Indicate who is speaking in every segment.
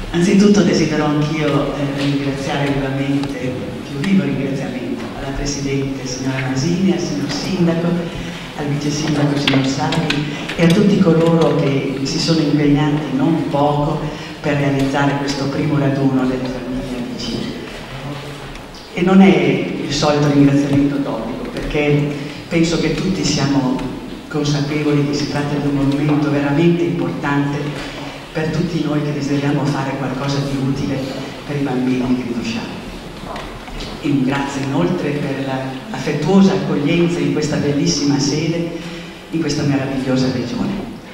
Speaker 1: Anzitutto desidero anch'io ringraziare vivamente, più vivo ringraziamento alla Presidente signora Masini, al signor Sindaco, al Vice Sindaco signor Salvi e a tutti coloro che si sono impegnati non poco per realizzare questo primo raduno delle famiglie vicine. E non è il solito ringraziamento topico, perché penso che tutti siamo consapevoli che si tratta di un momento veramente importante per tutti noi che desideriamo fare qualcosa di utile per i bambini che conosciamo. E un grazie inoltre per l'affettuosa accoglienza in questa bellissima sede, in questa meravigliosa regione.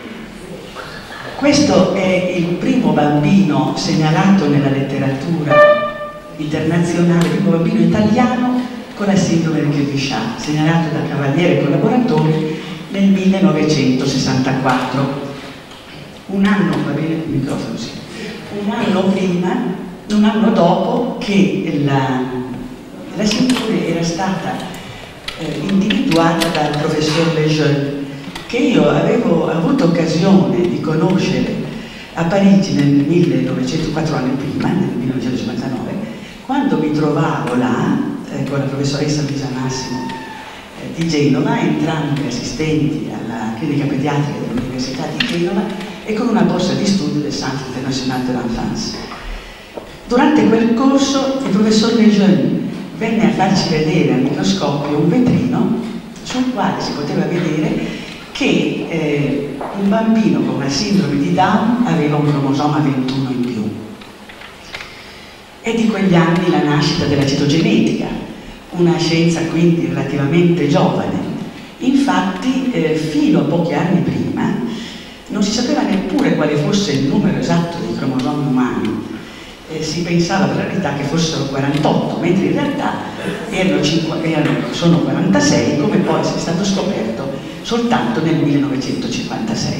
Speaker 1: Questo è il primo bambino segnalato nella letteratura internazionale, il primo bambino italiano con la sindrome di Quevichà, segnalato da Cavaliere collaboratori nel 1964. Un anno, va bene il microfono, sì. Un anno dopo che la sindrome era stata individuata dal professor Lejeune, che io avevo avuto occasione di conoscere a Parigi nel 1904 anni prima, nel 1959, quando mi trovavo là con la professoressa Luisa Massimo di Genova, entrambi assistenti alla clinica pediatrica dell'Università di Genova e con una borsa di studio del Centre International de l'Enfance. Durante quel corso il professor Lejeune venne a farci vedere al microscopio un vetrino sul quale si poteva vedere che un bambino con la sindrome di Down aveva un cromosoma 21 in più. È di quegli anni la nascita della citogenetica, una scienza quindi relativamente giovane. Infatti, fino a pochi anni prima, non si sapeva neppure quale fosse il numero esatto dei cromosomi umani. Si pensava per la verità che fossero 48, mentre in realtà sono 46, come poi è stato scoperto soltanto nel 1956.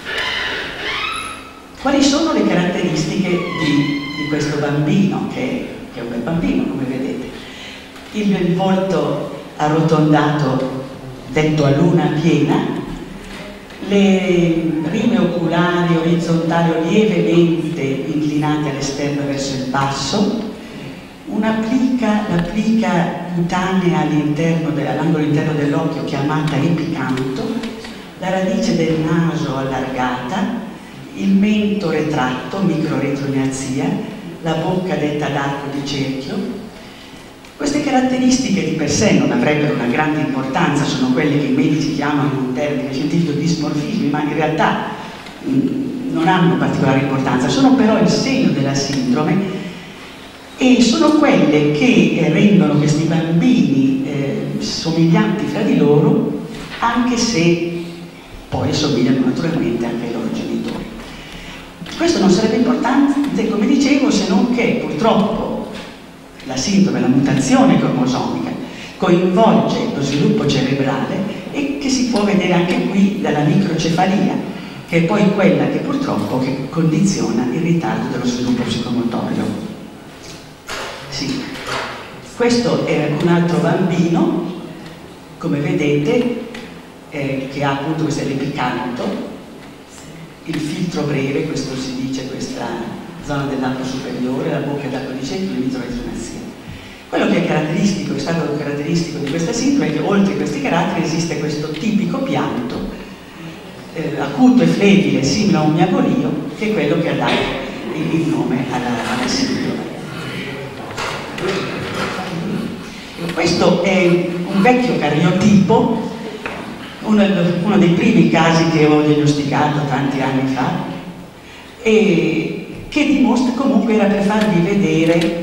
Speaker 1: Quali sono le caratteristiche di questo bambino, che è un bel bambino, come vedete? Il volto arrotondato, detto a luna piena, le rime oculari orizzontali o lievemente inclinate all'esterno verso il basso, la plica cutanea all'angolo interno dell'occhio chiamata epicanto, la radice del naso allargata, il mento retratto, microretrognasia, la bocca detta ad arco di cerchio. Queste caratteristiche di per sé non avrebbero una grande importanza, sono quelle che i medici chiamano in un termine scientifico dismorfismi, ma in realtà non hanno particolare importanza, sono però il segno della sindrome e sono quelle che rendono questi bambini somiglianti fra di loro, anche se poi somigliano naturalmente anche ai loro genitori. Questo non sarebbe importante, come dicevo, se non che purtroppo la sindrome, la mutazione cromosomica, coinvolge lo sviluppo cerebrale e che si può vedere anche qui dalla microcefalia, che è poi quella che purtroppo condiziona il ritardo dello sviluppo psicomotorio. Sì. Questo è un altro bambino, come vedete, che ha appunto questo l'epicanto, il filtro breve, questo si dice, questa zona dell'arco superiore, la bocca d'arco di cerchio e l'introretrognasia. Quello che è caratteristico, è stato caratteristico di questa sindrome è che oltre a questi caratteri esiste questo tipico pianto acuto e flebile, simile a un miagolio, che è quello che ha dato il nome alla sindrome. Questo è un vecchio cariotipo, uno dei primi casi che ho diagnosticato tanti anni fa, e che dimostra, comunque era per farvi vedere,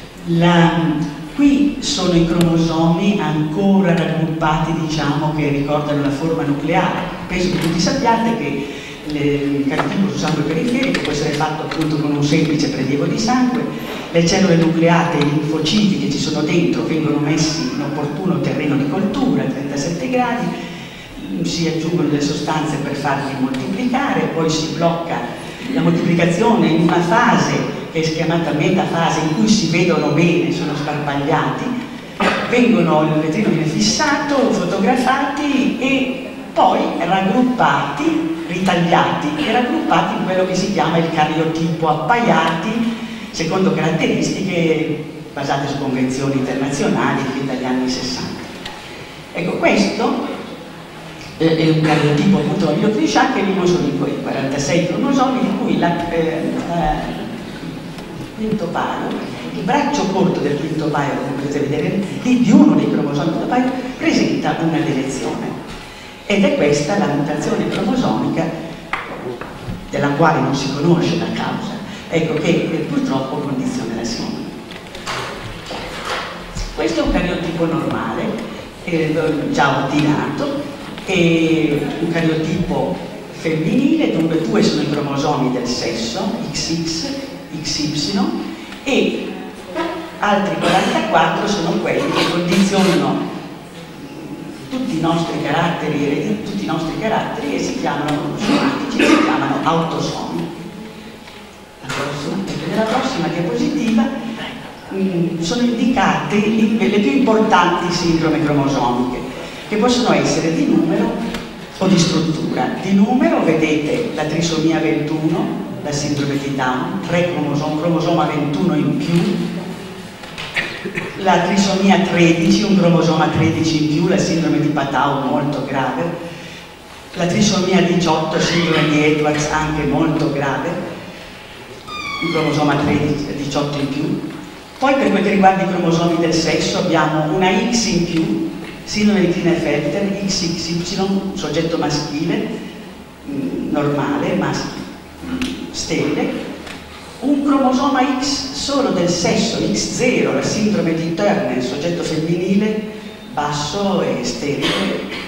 Speaker 1: qui sono i cromosomi ancora raggruppati, diciamo, che ricordano la forma nucleare. Penso che tutti sappiate che il cariotipo sul sangue periferico può essere fatto appunto con un semplice prelievo di sangue, le cellule nucleate e i linfociti che ci sono dentro vengono messi in opportuno terreno di coltura a 37 gradi, si aggiungono delle sostanze per farli moltiplicare, poi si blocca la moltiplicazione in una fase che è chiamata metafase, in cui si vedono bene, sono sparpagliati, il vetrino viene fissato, fotografati e poi raggruppati, ritagliati e raggruppati in quello che si chiama il cariotipo appaiati, secondo caratteristiche basate su convenzioni internazionali fin dagli anni 60. Ecco, questo è un cariotipo appunto di Sciacca, e lì non sono i 46 cromosomi, di cui il quinto paio, il braccio corto del quinto paio, come potete vedere lì, di uno dei cromosomi del paio, presenta una delezione. Ed è questa la mutazione cromosomica della quale non si conosce la causa, ecco, che purtroppo condiziona la sindrome. Questo è un cariotipo normale, già ordinato, e un cariotipo femminile dove 2 sono i cromosomi del sesso, XX, XY, e altri 44 sono quelli che condizionano tutti i nostri caratteri e si chiamano somatici, si chiamano autosomi. Nella prossima diapositiva sono indicate le più importanti sindrome cromosomiche, che possono essere di numero o di struttura. Di numero vedete la trisomia 21, la sindrome di Down, un cromosoma 21 in più, la trisomia 13, un cromosoma 13 in più, la sindrome di Patau molto grave, la trisomia 18, sindrome di Edwards anche molto grave, un cromosoma 18 in più. Poi per quel che riguarda i cromosomi del sesso abbiamo una X in più, sindrome di Klinefelter, XXY, soggetto maschile, normale, stelle, un cromosoma X solo del sesso, X0, la sindrome di Turner, soggetto femminile, basso e sterile,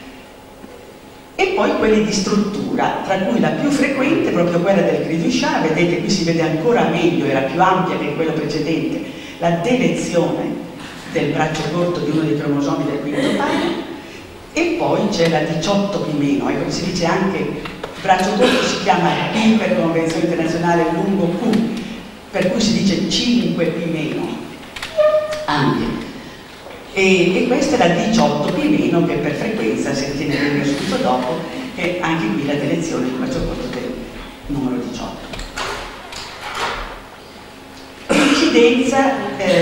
Speaker 1: e poi quelli di struttura, tra cui la più frequente è proprio quella del cri du chat. Vedete, qui si vede ancora meglio, era più ampia che quella precedente, la delezione del braccio corto di uno dei cromosomi del quinto paio, e poi c'è la 18P-, ecco, si dice anche braccio corto, si chiama P per convenzione internazionale lungo Q, per cui si dice 5P- anche. E questa è la 18P- che per frequenza si ritiene venire subito dopo, che anche qui la delezione del braccio corto del numero 18. L'incidenza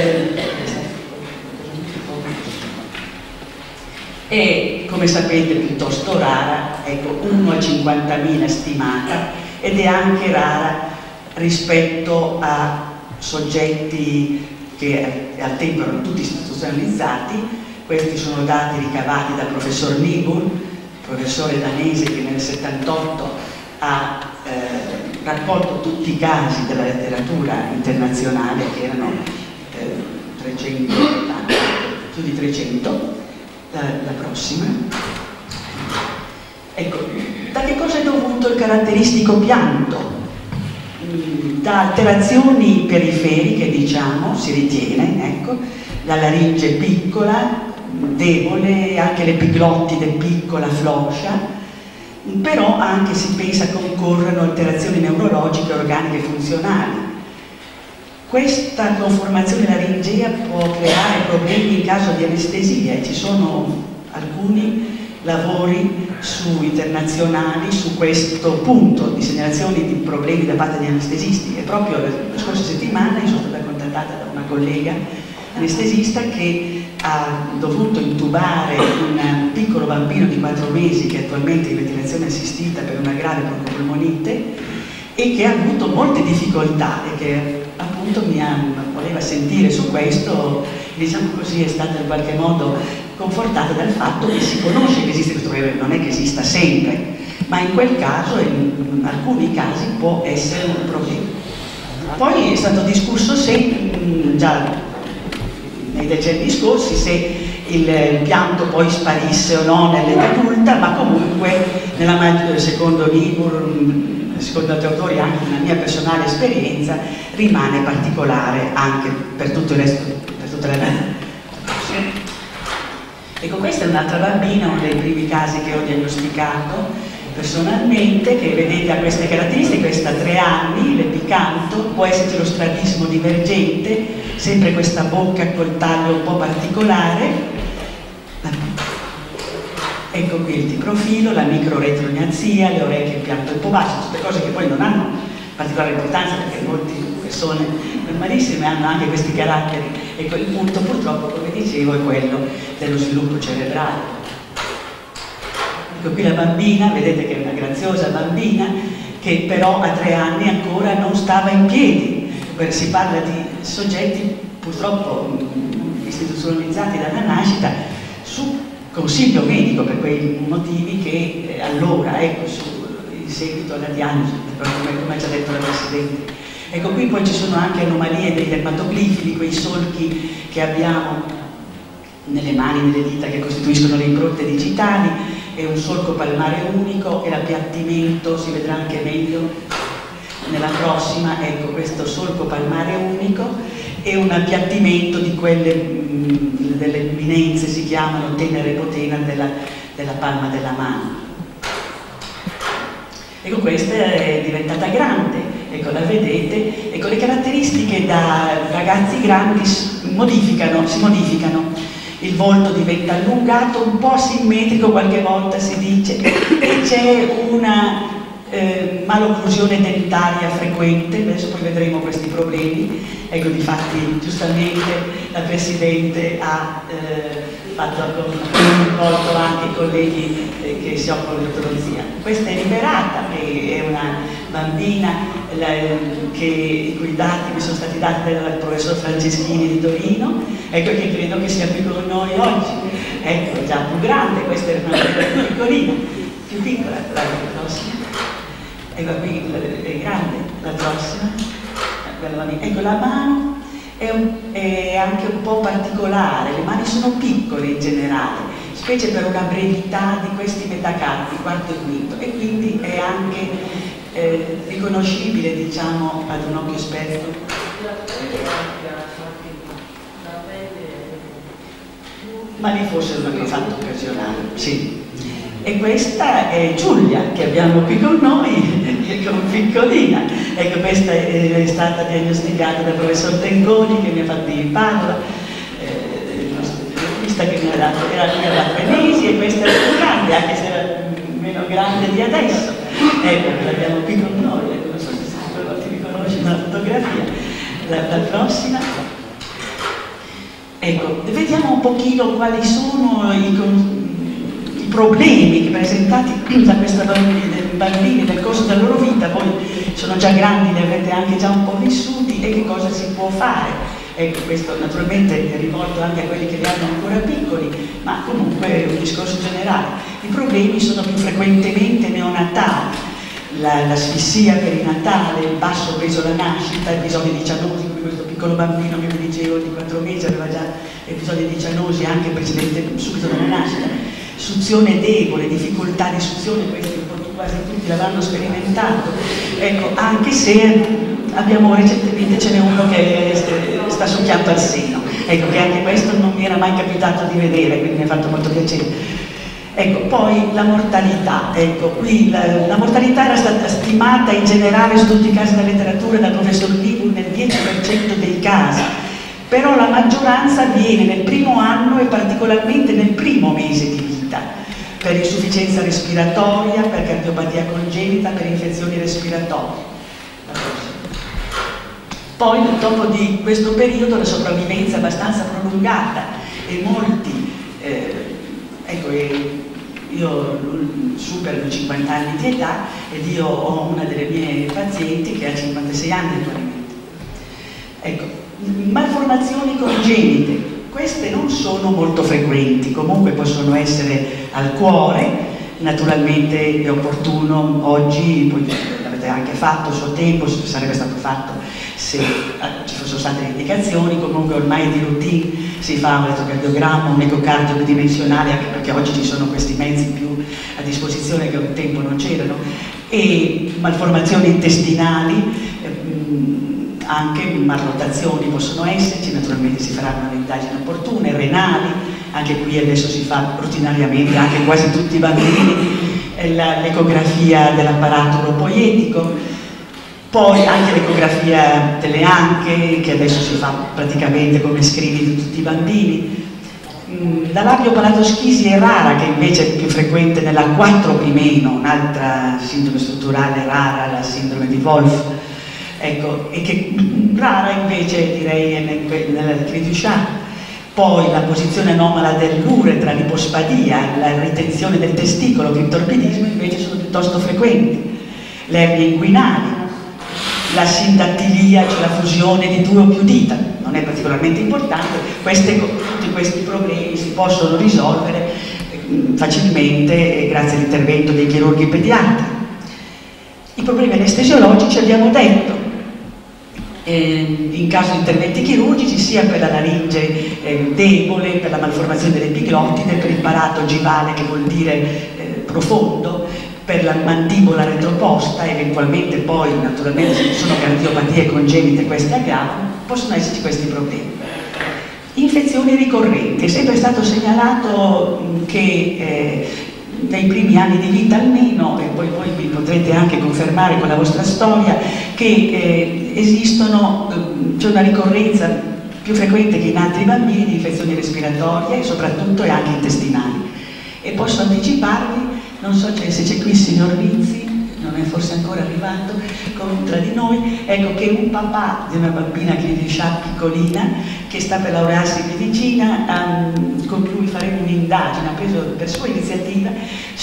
Speaker 1: è, come sapete, piuttosto rara, ecco, 1 a 50.000 stimata, ed è anche rara rispetto a soggetti che al tempo erano tutti istituzionalizzati. Questi sono dati ricavati dal professor Niebuhr, professore danese che nel 78 ha raccolto tutti i casi della letteratura internazionale, che erano 300, più di 300. La prossima. Ecco, da che cosa è dovuto il caratteristico pianto? Da alterazioni periferiche, diciamo, si ritiene, ecco, la laringe piccola, debole, anche l'epiglottide piccola, floscia, però anche si pensa concorrano alterazioni neurologiche, organiche e funzionali. Questa conformazione laringea può creare problemi in caso di anestesia, e ci sono alcuni lavori internazionali su questo punto di segnalazioni di problemi da parte degli anestesisti. E proprio la scorsa settimana io sono stata contattata da una collega anestesista che ha dovuto intubare un piccolo bambino di 4 mesi che è attualmente in ventilazione assistita per una grave broncopolmonite, e che ha avuto molte difficoltà e che appunto voleva sentire su questo, diciamo così, è stata in qualche modo confortata dal fatto che si conosce che esiste questo problema, non è che esista sempre, ma in quel caso, in alcuni casi, può essere un problema. Poi è stato discusso già nei decenni scorsi se il pianto poi sparisse o no nell'età adulta, ma comunque secondo Niebuhr, secondo altri autori, anche nella mia personale esperienza, rimane particolare anche per tutto il resto, per tutta la vita. Ecco, questa è un'altra bambina, uno dei primi casi che ho diagnosticato personalmente, che vedete ha queste caratteristiche. Questa ha 3 anni, l'epicanto, può esserci lo strabismo divergente, sempre questa bocca col taglio un po' particolare. Ecco qui il T-profilo, la microretrognazia, le orecchie in pianto ipobacico, tutte cose che poi non hanno particolare importanza perché molte persone normalissime hanno anche questi caratteri. Ecco, il punto purtroppo, come dicevo, è quello dello sviluppo cerebrale. Ecco qui la bambina, vedete che è una graziosa bambina che però a 3 anni ancora non stava in piedi. Si parla di soggetti purtroppo istituzionalizzati dalla nascita su consiglio medico per quei motivi che allora, ecco, in seguito alla diagnosi, come ha già detto la Presidente. Ecco qui poi ci sono anche anomalie dei dermatoglifi, quei solchi che abbiamo nelle mani, nelle dita che costituiscono le impronte digitali, è un solco palmare unico e l'appiattimento si vedrà anche meglio nella prossima. Ecco, questo solco palmare unico e un appiattimento di quelle delle eminenze, si chiamano tenere ipotena della palma della mano. Ecco, questa è diventata grande, ecco, la vedete. Ecco, le caratteristiche da ragazzi grandi si modificano. Il volto diventa allungato, un po' simmetrico, qualche volta si dice, e c'è una malocclusione dentaria frequente. Adesso poi vedremo questi problemi. Ecco, difatti giustamente la Presidente ha fatto coinvolto anche i colleghi che si occupano di ortodonzia. Questa è Liberata, che è una bambina i cui dati mi sono stati dati dal professor Franceschini di Torino, ecco, che credo che sia qui con noi oggi. Ecco, è già più grande, questa è una più piccolina, più piccola, la prossima. Ecco qui è grande, la prossima. Ecco, la mano è anche un po' particolare, le mani sono piccole in generale, specie per una brevità di questi metacarpi, quarto e quinto, e quindi è anche riconoscibile, diciamo, ad un occhio esperto. Ma lì forse è un fatto occasionale, sì. E questa è Giulia, che abbiamo qui con noi, che è piccolina. Ecco, questa è stata diagnosticata dal professor Tengoni, che mi ha fatto in Padova, questa che mi ha dato, era 3 mesi, e questa è più grande, anche se era meno grande di adesso. Ecco, che l'abbiamo qui con noi, ecco, non so se ti riconosci dalla fotografia. La prossima. Ecco, vediamo un pochino quali sono i problemi presentati da questi bambini nel corso della loro vita. Poi sono già grandi, li avete anche già un po' vissuti, e che cosa si può fare. Ecco, questo naturalmente è rivolto anche a quelli che li hanno ancora piccoli, ma comunque è un discorso generale. I problemi sono più frequentemente neonatali, l'asfissia perinatale, il basso peso alla nascita, episodi di cianosi, come questo piccolo bambino che vi dicevo di 4 mesi aveva già episodi di cianosi anche precedente, subito dalla nascita, suzione debole, difficoltà di suzione, questi quasi tutti l'avranno sperimentato. Ecco, anche se abbiamo recentemente, ce n'è uno che sta succhiando al seno, ecco, che anche questo non mi era mai capitato di vedere, quindi mi ha fatto molto piacere. Ecco, poi la mortalità, ecco, qui la mortalità era stata stimata in generale su tutti i casi della letteratura dal professor Libu nel 10% dei casi, però la maggioranza avviene nel primo anno e particolarmente nel primo mese di vita, per insufficienza respiratoria, per cardiopatia congenita, per infezioni respiratorie. Poi dopo di questo periodo la sopravvivenza è abbastanza prolungata e molti, ecco, io supero i 50 anni di età ed io ho una delle mie pazienti che ha 56 anni attualmente. Ecco, malformazioni congenite, queste non sono molto frequenti, comunque possono essere al cuore. Naturalmente è opportuno oggi, poi l'avete anche fatto a suo tempo, sarebbe stato fatto se ci fossero state le indicazioni, comunque ormai di routine si fa un elettrocardiogramma, un ecocardio bidimensionale, anche perché oggi ci sono questi mezzi più a disposizione che un tempo non c'erano, e malformazioni intestinali, anche malrotazioni possono esserci, naturalmente si faranno le indagini opportune, renali, anche qui adesso si fa rutinariamente, anche quasi tutti i bambini, l'ecografia dell'apparato uropoietico, poi anche l'ecografia delle anche, che adesso si fa praticamente come screening di tutti i bambini, La labiopalatoschisi è rara, che invece è più frequente nella 4P-, un'altra sindrome strutturale rara, la sindrome di Wolff, ecco, e che rara invece direi è nella Cri-du-Chat. Poi la posizione anomala dell'uretra, l'ipospadia, la ritenzione del testicolo, l'intorpidismo invece sono piuttosto frequenti. Le ernie inguinali, la sindattilia, cioè la fusione di 2 o più dita, non è particolarmente importante. Tutti questi problemi si possono risolvere facilmente grazie all'intervento dei chirurghi pediatri. I problemi anestesiologici abbiamo detto, in caso di interventi chirurgici, sia per la laringe debole, per la malformazione dell'epiglottide, per il palato ogivale, che vuol dire profondo, per la mandibola retroposta, eventualmente poi naturalmente se ci sono cardiopatie congenite queste aggravano, possono esserci questi problemi. Infezioni ricorrenti, è sempre stato segnalato che nei primi anni di vita almeno, e poi voi vi potrete anche confermare con la vostra storia, che c'è una ricorrenza più frequente che in altri bambini di infezioni respiratorie, soprattutto e anche intestinali. E posso anticiparvi, non so se c'è qui il signor Rizzi, non è forse ancora arrivato, tra di noi, ecco che un papà di una bambina Cri-du-Chat piccolina che sta per laurearsi in medicina, con cui faremo un'indagine, ha preso per sua iniziativa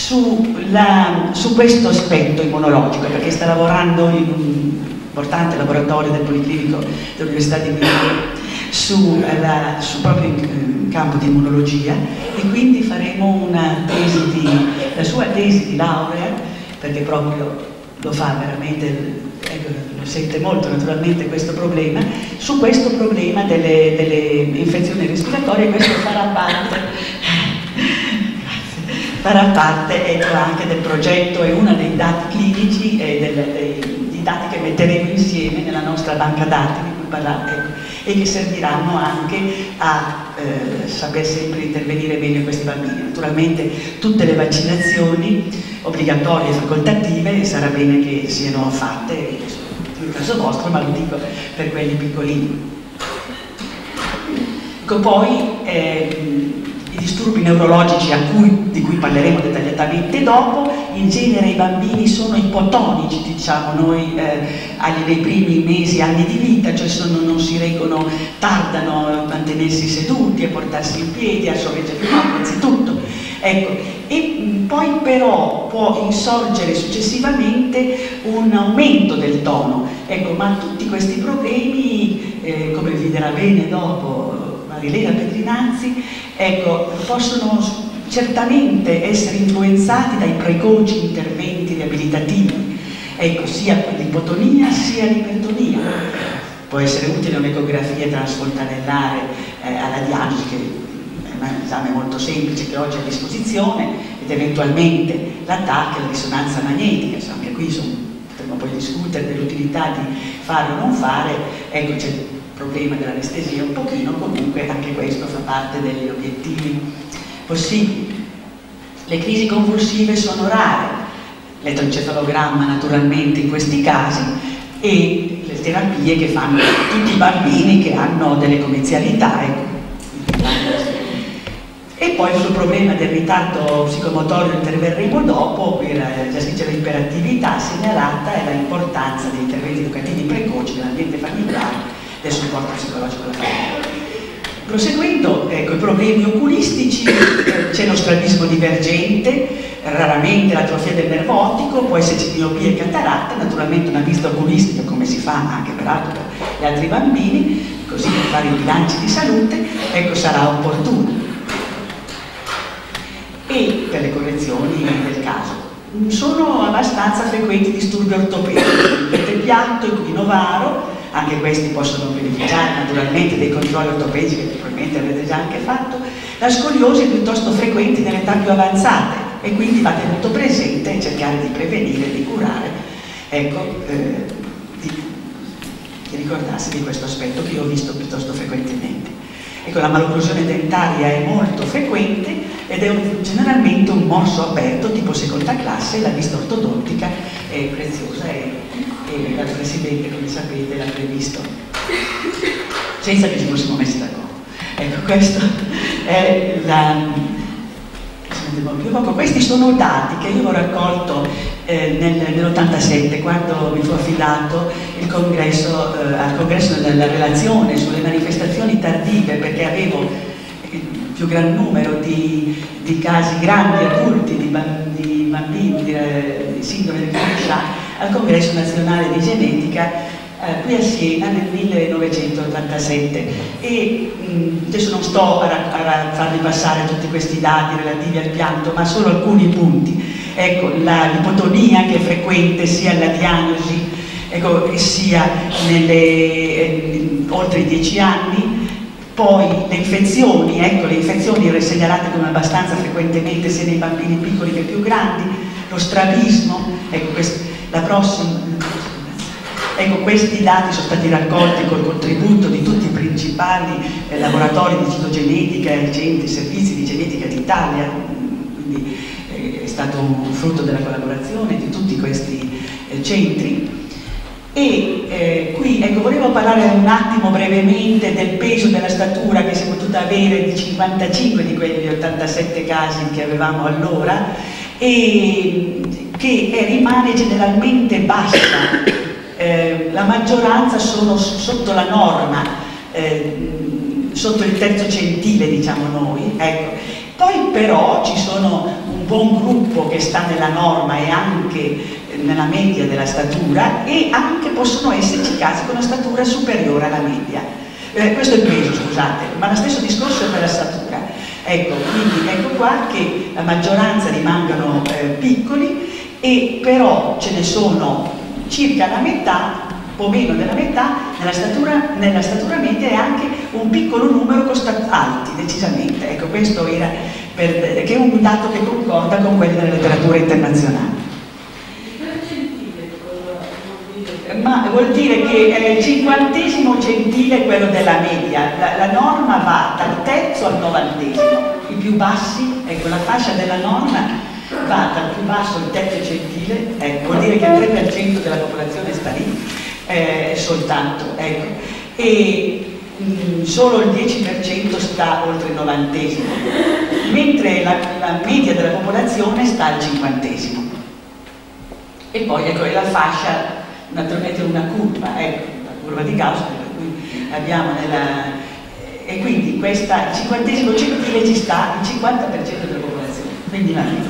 Speaker 1: su questo aspetto immunologico, perché sta lavorando in un importante laboratorio del Policlinico dell'Università di Milano proprio in campo di immunologia, e quindi faremo la sua tesi di laurea, perché proprio lo fa veramente, lo sente molto naturalmente questo problema, su questo problema delle infezioni respiratorie. Questo farà parte ecco, anche del progetto, è uno dei dati clinici e dei dati che metteremo insieme nella nostra banca dati di cui parlate, ecco, e che serviranno anche a saper sempre intervenire meglio in questi bambini. Naturalmente tutte le vaccinazioni obbligatorie e facoltative sarà bene che siano fatte, nel caso vostro, ma lo dico per quelli piccolini. Ecco, poi i disturbi neurologici di cui parleremo dettagliatamente dopo. In genere i bambini sono ipotonici, diciamo noi, nei primi mesi, anni di vita, cioè non si reggono, tardano a mantenersi seduti, a portarsi in piedi, a sorreggere il corpo, anzitutto. Ecco, e poi però può insorgere successivamente un aumento del tono, ecco, ma tutti questi problemi, come vi dirà bene dopo Marilena Pedrinazzi, ecco, possono certamente essere influenzati dai precoci interventi riabilitativi, ecco, sia l'ipotonia sia l'ipertonia. Può essere utile un'ecografia transfontanellare alla diagnosi, che è un esame molto semplice che oggi è a disposizione, ed eventualmente l'attacco e la risonanza magnetica. Insomma, anche qui potremmo poi discutere dell'utilità di fare o non fare, ecco, c'è il problema dell'anestesia un pochino, comunque anche questo fa parte degli obiettivi possibili. Le crisi convulsive sono rare, l'elettroencefalogramma naturalmente in questi casi, e le terapie che fanno tutti i bambini che hanno delle comizialità, ecco. E poi sul problema del ritardo psicomotorio interverremo dopo, già si dice l'iperattività segnalata e l'importanza degli interventi educativi precoci nell'ambiente familiare, del supporto psicologico alla famiglia. Proseguendo, ecco, i problemi oculistici, c'è lo strabismo divergente, raramente l'atrofia del nervo ottico, può esserci miopia e cataratta, naturalmente una visita oculistica, come si fa anche peraltro per gli altri bambini, così per fare i bilanci di salute, ecco, sarà opportuno. E per le correzioni del caso. Sono abbastanza frequenti disturbi ortopedici, il piatto, il quinovaro, anche questi possono beneficiare naturalmente dei controlli ortopedici che probabilmente avrete già anche fatto. La scoliosi è piuttosto frequente nelle età più avanzate e quindi va tenuto presente e cercare di prevenire, di curare, ecco, di ricordarsi di questo aspetto che io ho visto piuttosto frequentemente. Ecco, la malocclusione dentaria è molto frequente ed è generalmente un morso aperto tipo seconda classe. La vista ortodontica è preziosa e la Presidente, come sapete, l'ha previsto senza che ci fossimo messi d'accordo. Ecco, questo Questi sono dati che io ho raccolto nell'87, quando mi fu affidato il congresso, al congresso della relazione sulle manifestazioni tardive, perché avevo il più gran numero di casi grandi, adulti, di bambini di sindrome del Gaucher al congresso nazionale di genetica qui a Siena nel 1987, e adesso non sto a farvi passare tutti questi dati relativi al pianto, ma solo alcuni punti. Ecco, l'ipotonia che è frequente sia alla diagnosi, ecco, sia oltre i 10 anni, poi le infezioni, ecco, le infezioni segnalate come abbastanza frequentemente sia nei bambini piccoli che più grandi, lo strabismo, ecco, la prossima. Ecco, questi dati sono stati raccolti col contributo di tutti i principali laboratori di citogenetica e centri servizi di genetica d'Italia, quindi è stato un frutto della collaborazione di tutti questi centri. E qui, ecco, volevo parlare un attimo brevemente del peso della statura che si è potuta avere di 55 di quegli 87 casi che avevamo allora, e che rimane generalmente bassa. La maggioranza sono sotto la norma, sotto il terzo centile, diciamo noi, ecco. Poi però ci sono un buon gruppo che sta nella norma e anche nella media della statura, e anche possono esserci casi con una statura superiore alla media. Questo è il peso, scusate, ma lo stesso discorso è per la statura. Ecco, quindi ecco qua che la maggioranza rimangono piccoli, e però ce ne sono circa la metà, un po' meno della metà, nella statura media, e anche un piccolo numero con alti, decisamente. Ecco, questo era che è un dato che concorda con quelli della letteratura internazionale. Ma vuol dire che il 50° centile è quello della media, la norma va dal terzo al 90°, i più bassi, ecco, la fascia della norma va dal più basso al terzo centile, ecco, vuol dire che il 3% della popolazione sta lì, soltanto, ecco, e solo il 10% sta oltre il 90°, mentre la media della popolazione sta al 50°. E poi, ecco, è la fascia, naturalmente una curva, ecco, la curva di Gauss, per cui abbiamo e quindi questa, il 50° centile ci sta il 50% della popolazione, quindi la media.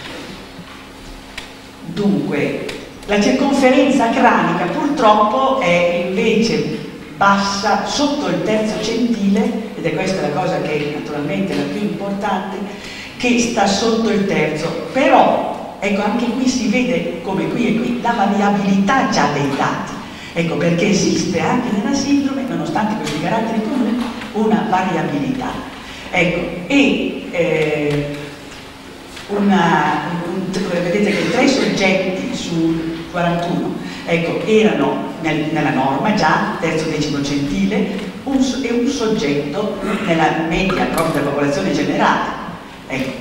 Speaker 1: Dunque, la circonferenza cranica purtroppo è invece bassa sotto il terzo centile, ed è questa la cosa che naturalmente è la più importante, che sta sotto il terzo. Però, ecco, anche qui si vede, come qui e qui, la variabilità già dei dati. Ecco, perché esiste anche nella sindrome, nonostante questi caratteri comuni, una variabilità. Ecco, e vedete che 3 soggetti su 41, ecco, erano nella norma già, terzo decimo centile, e un soggetto nella media proprio della popolazione generale. Ecco.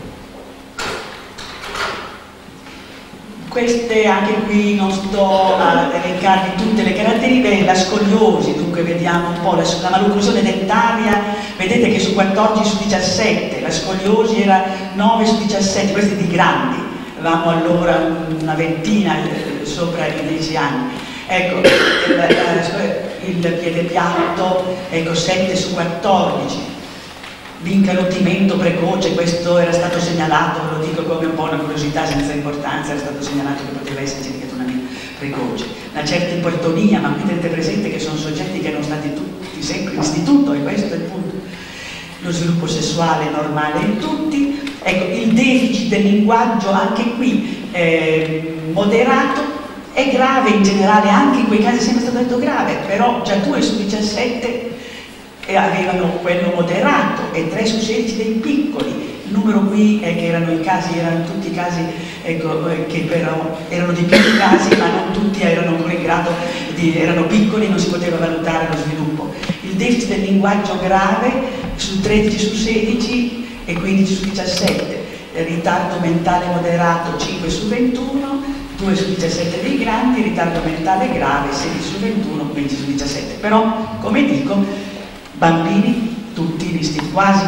Speaker 1: Queste, anche qui non sto a elencarvi tutte le caratteristiche. La scoliosi, dunque vediamo un po' la malocclusione dentaria, vedete che su 14 su 17, la scoliosi era 9 su 17, questi di grandi, avevamo allora una ventina sopra i 10 anni. Ecco, il piede piatto, ecco, 7 su 14. L'incalotimento precoce, questo era stato segnalato, lo dico come un po' una curiosità senza importanza, era stato segnalato che poteva esserci l'incalotimento precoce. Una certa ipotonia, ma qui tenete presente che sono soggetti che erano stati tutti sempre in istituto, e questo è il punto. Lo sviluppo sessuale normale in tutti. Ecco, il deficit del linguaggio anche qui moderato, è grave in generale, anche in quei casi è sempre stato detto grave, però già 2 su 17 avevano quello moderato e 3 su 16 dei piccoli. Il numero qui è che erano tutti i casi, ecco, che però erano di più casi, ma non tutti erano ancora in grado erano piccoli, non si poteva valutare lo sviluppo. Il deficit del linguaggio grave su 13 su 16 e 15 su 17, ritardo mentale moderato 5 su 21, 2 su 17 dei grandi, ritardo mentale grave 16 su 21, 20 su 17. Però, come dico, bambini tutti, quasi tutti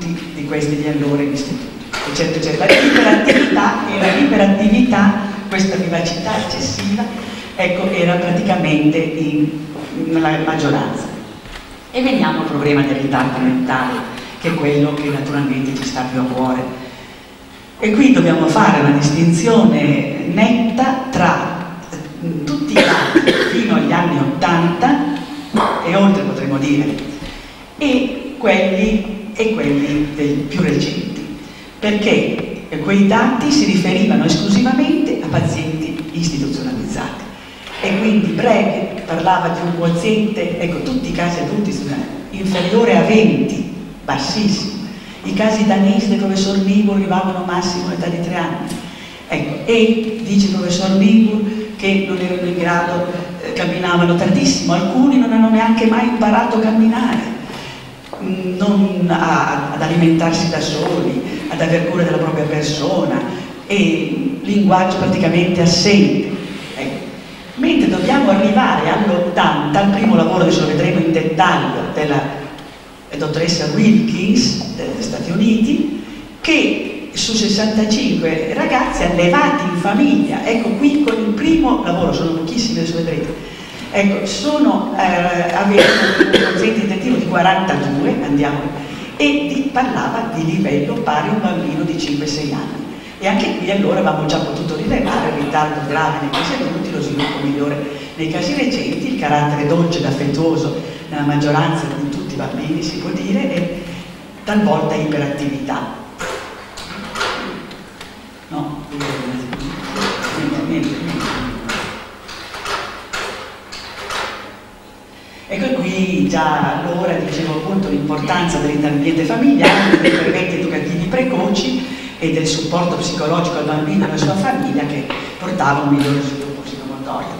Speaker 1: ambiti di questi di allora in istituto. Eccetera, eccetera. L'iperattività, questa vivacità eccessiva, ecco, era praticamente nella maggioranza. E veniamo al problema del ritardo mentale, che è quello che naturalmente ci sta più a cuore. E qui dobbiamo fare una distinzione netta tra tutti i anni fino agli anni 80 e oltre, potremmo dire, e quelli dei più recenti, perché quei dati si riferivano esclusivamente a pazienti istituzionalizzati. E quindi Breg parlava di un quoziente, ecco, tutti i casi adulti inferiore a 20, bassissimo. I casi danesi del professor Niebuhr arrivavano massimo all'età di 3 anni. Ecco, e dice il professor Niebuhr che non erano in grado, camminavano tardissimo, alcuni non hanno neanche mai imparato a camminare, ad alimentarsi da soli, ad aver cura della propria persona, e linguaggio praticamente assente. Mentre dobbiamo arrivare all'80, al primo lavoro, adesso lo vedremo in dettaglio, della dottoressa Wilkins degli Stati Uniti, che su 65 ragazzi allevati in famiglia, ecco qui con il primo lavoro, sono pochissimi, adesso vedrete, ecco, avevano un quoziente intentivo di 42, andiamo, e parlava di livello pari a un bambino di 5-6 anni. E anche qui allora avevamo già potuto rilevare il ritardo grave nei casi adulti, lo sviluppo migliore nei casi recenti, il carattere dolce ed affettuoso nella maggioranza di tutti i bambini, si può dire, e talvolta iperattività. No? Niente. Ecco qui già allora dicevo appunto l'importanza dell'ambiente familiare, dei interventi educativi precoci e del supporto psicologico al bambino e alla sua famiglia che portava un migliore sviluppo psicomotorio.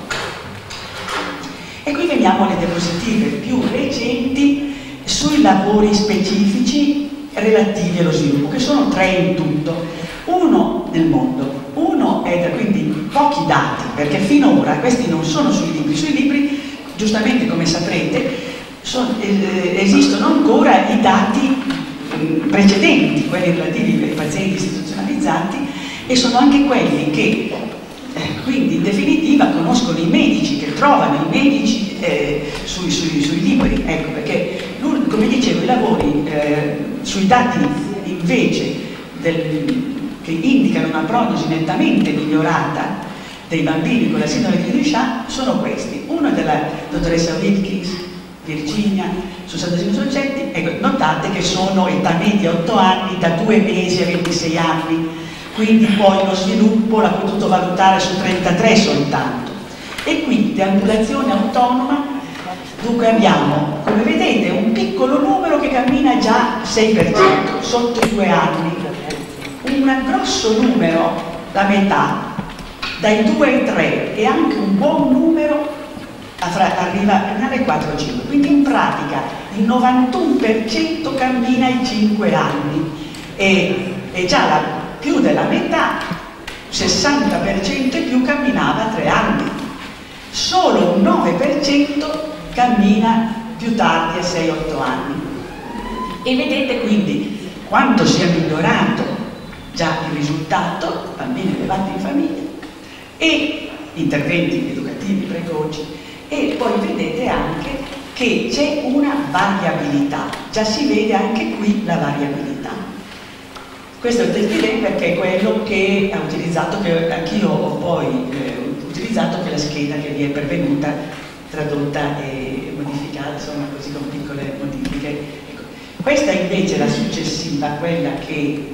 Speaker 1: E qui veniamo alle diapositive più recenti sui lavori specifici relativi allo sviluppo, che sono 3 in tutto, uno nel mondo, uno è quindi pochi dati, perché finora questi non sono sui libri, giustamente come saprete esistono ancora i dati precedenti, quelli relativi ai pazienti istituzionalizzati, e sono anche quelli che quindi in definitiva conoscono i medici, che trovano i medici sui libri, ecco, perché come dicevo i lavori sui dati invece che indicano una prognosi nettamente migliorata dei bambini con la sindrome di Duchenne sono questi. Uno è della dottoressa Wilkins, Virginia, su 65 soggetti, ecco, notate che sono età media 8 anni, da 2 mesi a 26 anni, quindi poi lo sviluppo l'ha potuto valutare su 33 soltanto. E qui deambulazione autonoma, dunque abbiamo, come vedete, un piccolo numero che cammina già 6%, sotto i 2 anni, un grosso numero, la metà, dai 2 ai 3, e anche un buon numero arriva alle 4-5, quindi in pratica il 91% cammina ai 5 anni e già più della metà, 60% e più, camminava a 3 anni, solo un 9% cammina più tardi a 6-8 anni. E vedete quindi quanto sia migliorato già il risultato, bambini elevati in famiglia e interventi educativi precoci. E poi vedete anche che c'è una variabilità, già si vede anche qui la variabilità. Questo è il testimone perché è quello che ha utilizzato, che anch'io ho poi utilizzato, che è la scheda che vi è pervenuta, tradotta e modificata, insomma così con piccole modifiche. Ecco. Questa invece è la successiva, quella che...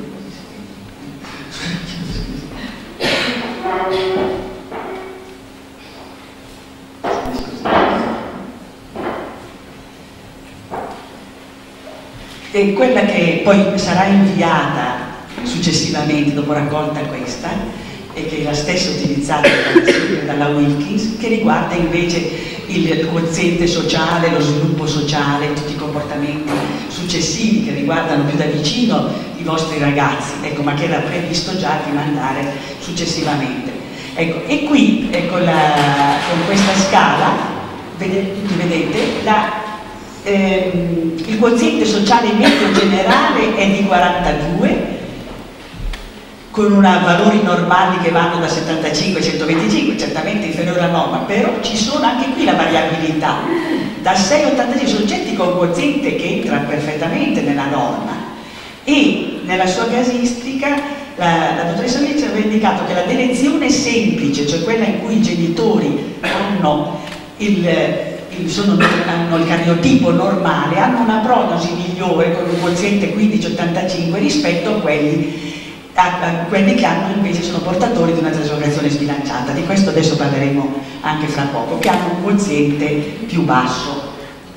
Speaker 1: E quella che poi sarà inviata successivamente, dopo raccolta questa, e che è la stessa utilizzata dalla Wilkins, che riguarda invece il quoziente sociale, lo sviluppo sociale, tutti i comportamenti successivi che riguardano più da vicino i vostri ragazzi, ecco, ma che era previsto già di mandare successivamente. Ecco, e qui, ecco, con questa scala, tutti vedete, il quoziente sociale medio generale è di 42, con valori normali che vanno da 75 a 125, certamente inferiore alla norma, però ci sono anche qui la variabilità, da 6 a 85 soggetti con quoziente che entra perfettamente nella norma, e nella sua casistica la dottoressa Lice aveva indicato che la delezione semplice, cioè quella in cui i genitori hanno il cariotipo normale, hanno una prognosi migliore con un quoziente 15-85 rispetto a quelli che hanno invece sono portatori di una traslocazione sbilanciata. Di questo adesso parleremo anche fra poco, che hanno un quoziente più basso.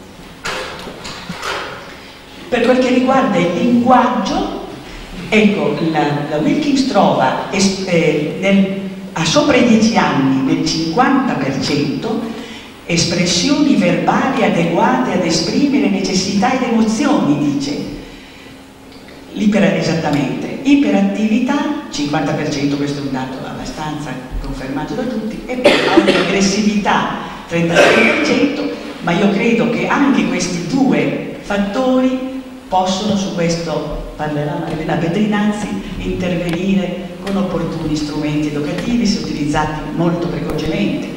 Speaker 1: Per quel che riguarda il linguaggio, ecco, la Wilkins trova a sopra i 10 anni nel 50% espressioni verbali adeguate ad esprimere necessità ed emozioni, dice. Esattamente, iperattività 50%, questo è un dato abbastanza confermato da tutti, e poi autoaggressività 36%, ma io credo che anche questi due fattori possono, su questo parlerà Marilena Pedrinazzi, intervenire con opportuni strumenti educativi se utilizzati molto precocemente.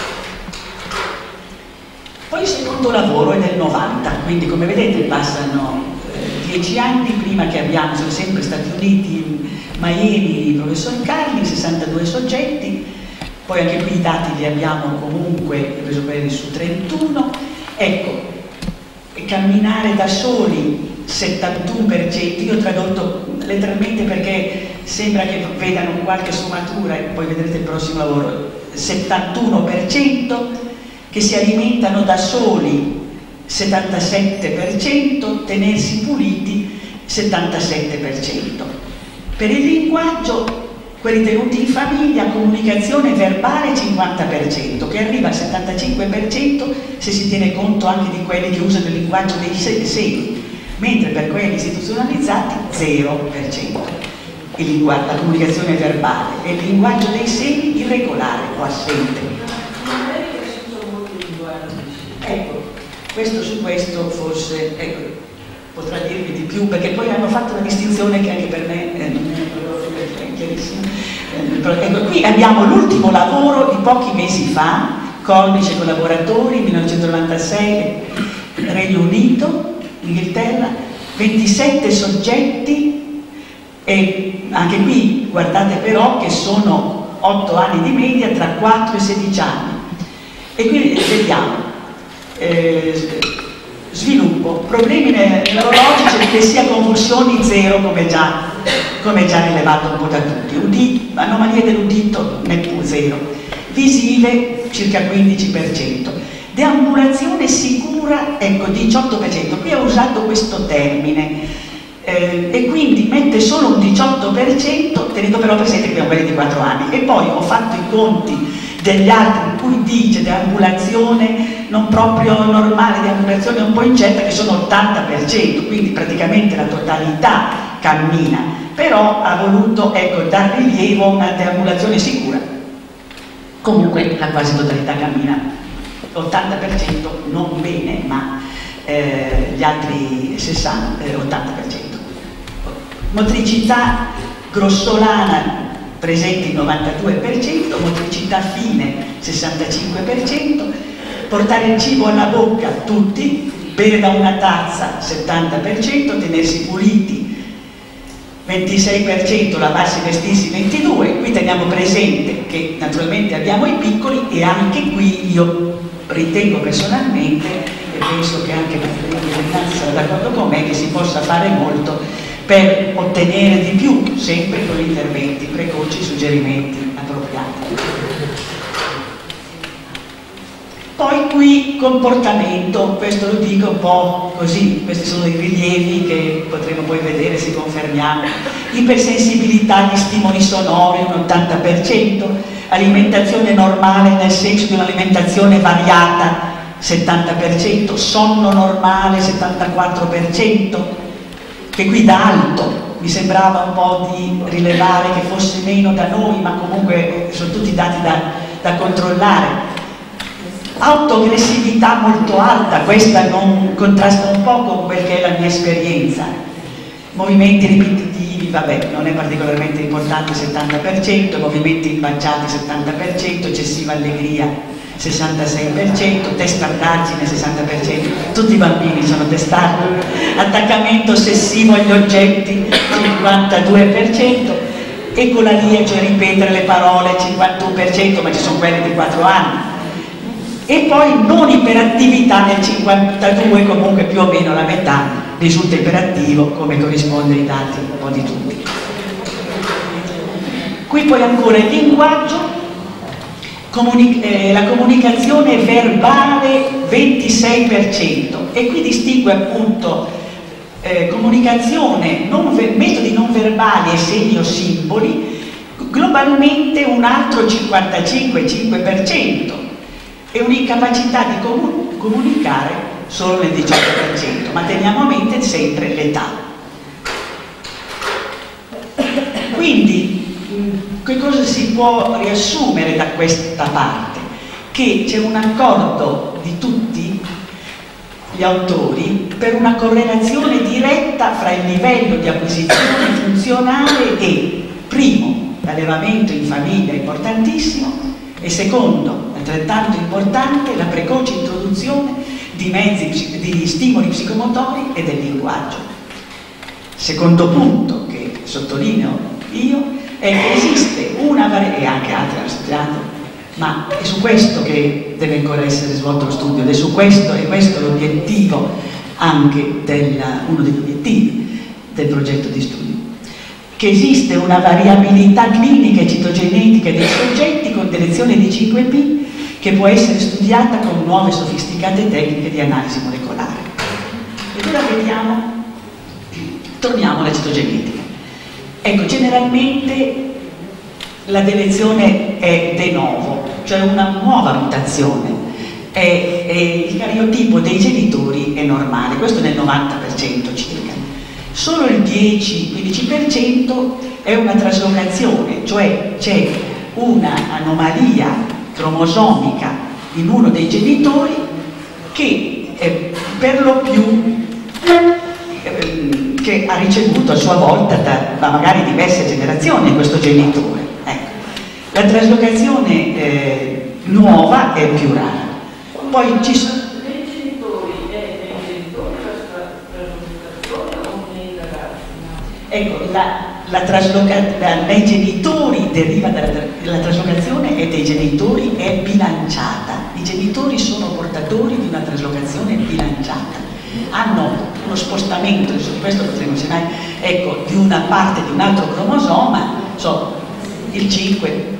Speaker 1: Poi il secondo lavoro è del 90, quindi come vedete passano 10 anni. Prima che abbiamo, sono sempre Stati Uniti, Miami, il professor Carli, 62 soggetti, poi anche qui i dati li abbiamo comunque preso quelli su 31, ecco, camminare da soli 71%, io ho tradotto letteralmente perché sembra che vedano qualche sfumatura e poi vedrete il prossimo lavoro, 71%, che si alimentano da soli 77%, tenersi puliti 77%. Per il linguaggio, quelli tenuti in famiglia, comunicazione verbale 50%, che arriva al 75% se si tiene conto anche di quelli che usano il linguaggio dei segni, mentre per quelli istituzionalizzati 0%. La comunicazione verbale e il linguaggio dei segni irregolare o assente. Ecco, su questo forse potrà dirvi di più, perché poi hanno fatto una distinzione che anche per me non è chiarissima. Ecco, qui abbiamo l'ultimo lavoro di pochi mesi fa, Cornice collaboratori, 1996, Regno Unito, Inghilterra, 27 soggetti, e anche qui guardate però che sono 8 anni di media tra 4 e 16 anni. E qui vediamo sviluppo, problemi neurologici, epilessia, convulsioni 0, come già rilevato un po' da tutti, anomalie dell'udito neppure 0, visive circa 15%, deambulazione sicura, ecco, 18%, qui ho usato questo termine, e quindi mette solo un 18%, tenendo però presente che abbiamo quelli di 4 anni, e poi ho fatto i conti degli altri in cui dice deambulazione non proprio normale, deambulazione un po' incerta, che sono 80%, quindi praticamente la totalità cammina, però ha voluto, ecco, dar rilievo a una deambulazione sicura. Comunque la quasi totalità cammina, 80% non bene, ma gli altri 80%. Motricità grossolana presente il 92%, motricità fine 65%, portare il cibo alla bocca tutti, bere da una tazza 70%, tenersi puliti 26%, lavarsi e vestirsi 22%. Qui teniamo presente che naturalmente abbiamo i piccoli, e anche qui io ritengo personalmente, e penso che anche Marilena sarà d'accordo con me, che si possa fare molto per ottenere di più, sempre con interventi precoci, suggerimenti appropriati. Poi qui comportamento, questo lo dico un po' così, questi sono i rilievi che potremo poi vedere se confermiamo. Ipersensibilità agli stimoli sonori, un 80%, alimentazione normale nel senso di un'alimentazione variata, 70%, sonno normale, 74%, che qui da alto mi sembrava un po' di rilevare che fosse meno da noi, ma comunque sono tutti dati da controllare. autoaggressività molto alta, questa non contrasta un po' con quel che è la mia esperienza. Movimenti ripetitivi, vabbè, non è particolarmente importante, 70%, movimenti impacciati 70%, eccessiva allegria 66%, testardaggine 60%, tutti i bambini sono testardi, attaccamento ossessivo agli oggetti 52%, ecolalia, cioè ripetere le parole 51%, ma ci sono quelli di 4 anni. E poi non iperattività nel 52, comunque più o meno la metà risulta iperattivo, come corrisponde ai dati un po' di tutti. Qui poi ancora il linguaggio, la comunicazione verbale 26%, e qui distingue appunto comunicazione, metodi non verbali e segni o simboli, globalmente un altro 55,5%. E un'incapacità di comunicare solo nel 18%, ma teniamo a mente sempre l'età. Quindi, che cosa si può riassumere da questa parte? Che c'è un accordo di tutti gli autori per una correlazione diretta fra il livello di acquisizione funzionale e, primo, l'allevamento in famiglia è importantissimo, e secondo, altrettanto importante, la precoce introduzione di mezzi di stimoli psicomotori e del linguaggio. Secondo punto che sottolineo io è che esiste una varietà, e anche altri hanno studiato, ma è su questo che deve ancora essere svolto lo studio, ed è su questo, e questo è l'obiettivo anche uno degli obiettivi del progetto di studio, che esiste una variabilità clinica e citogenetica dei soggetti con delezione di 5P che può essere studiata con nuove sofisticate tecniche di analisi molecolare. E ora vediamo, torniamo alla citogenetica. Ecco, generalmente la delezione è de novo, cioè una nuova mutazione, il cariotipo dei genitori è normale, questo nel 90% circa. Solo il 10-15% è una traslocazione, cioè c'è un'anomalia cromosomica in uno dei genitori che per lo più che ha ricevuto a sua volta da magari diverse generazioni questo genitore. Ecco. La traslocazione nuova è più rara. Poi ci sono ecco, dai genitori deriva la traslocazione e dei genitori è bilanciata. I genitori sono portatori di una traslocazione bilanciata, hanno uno spostamento, adesso di questo potremo accennare, ecco, di una parte di un altro cromosoma, il 5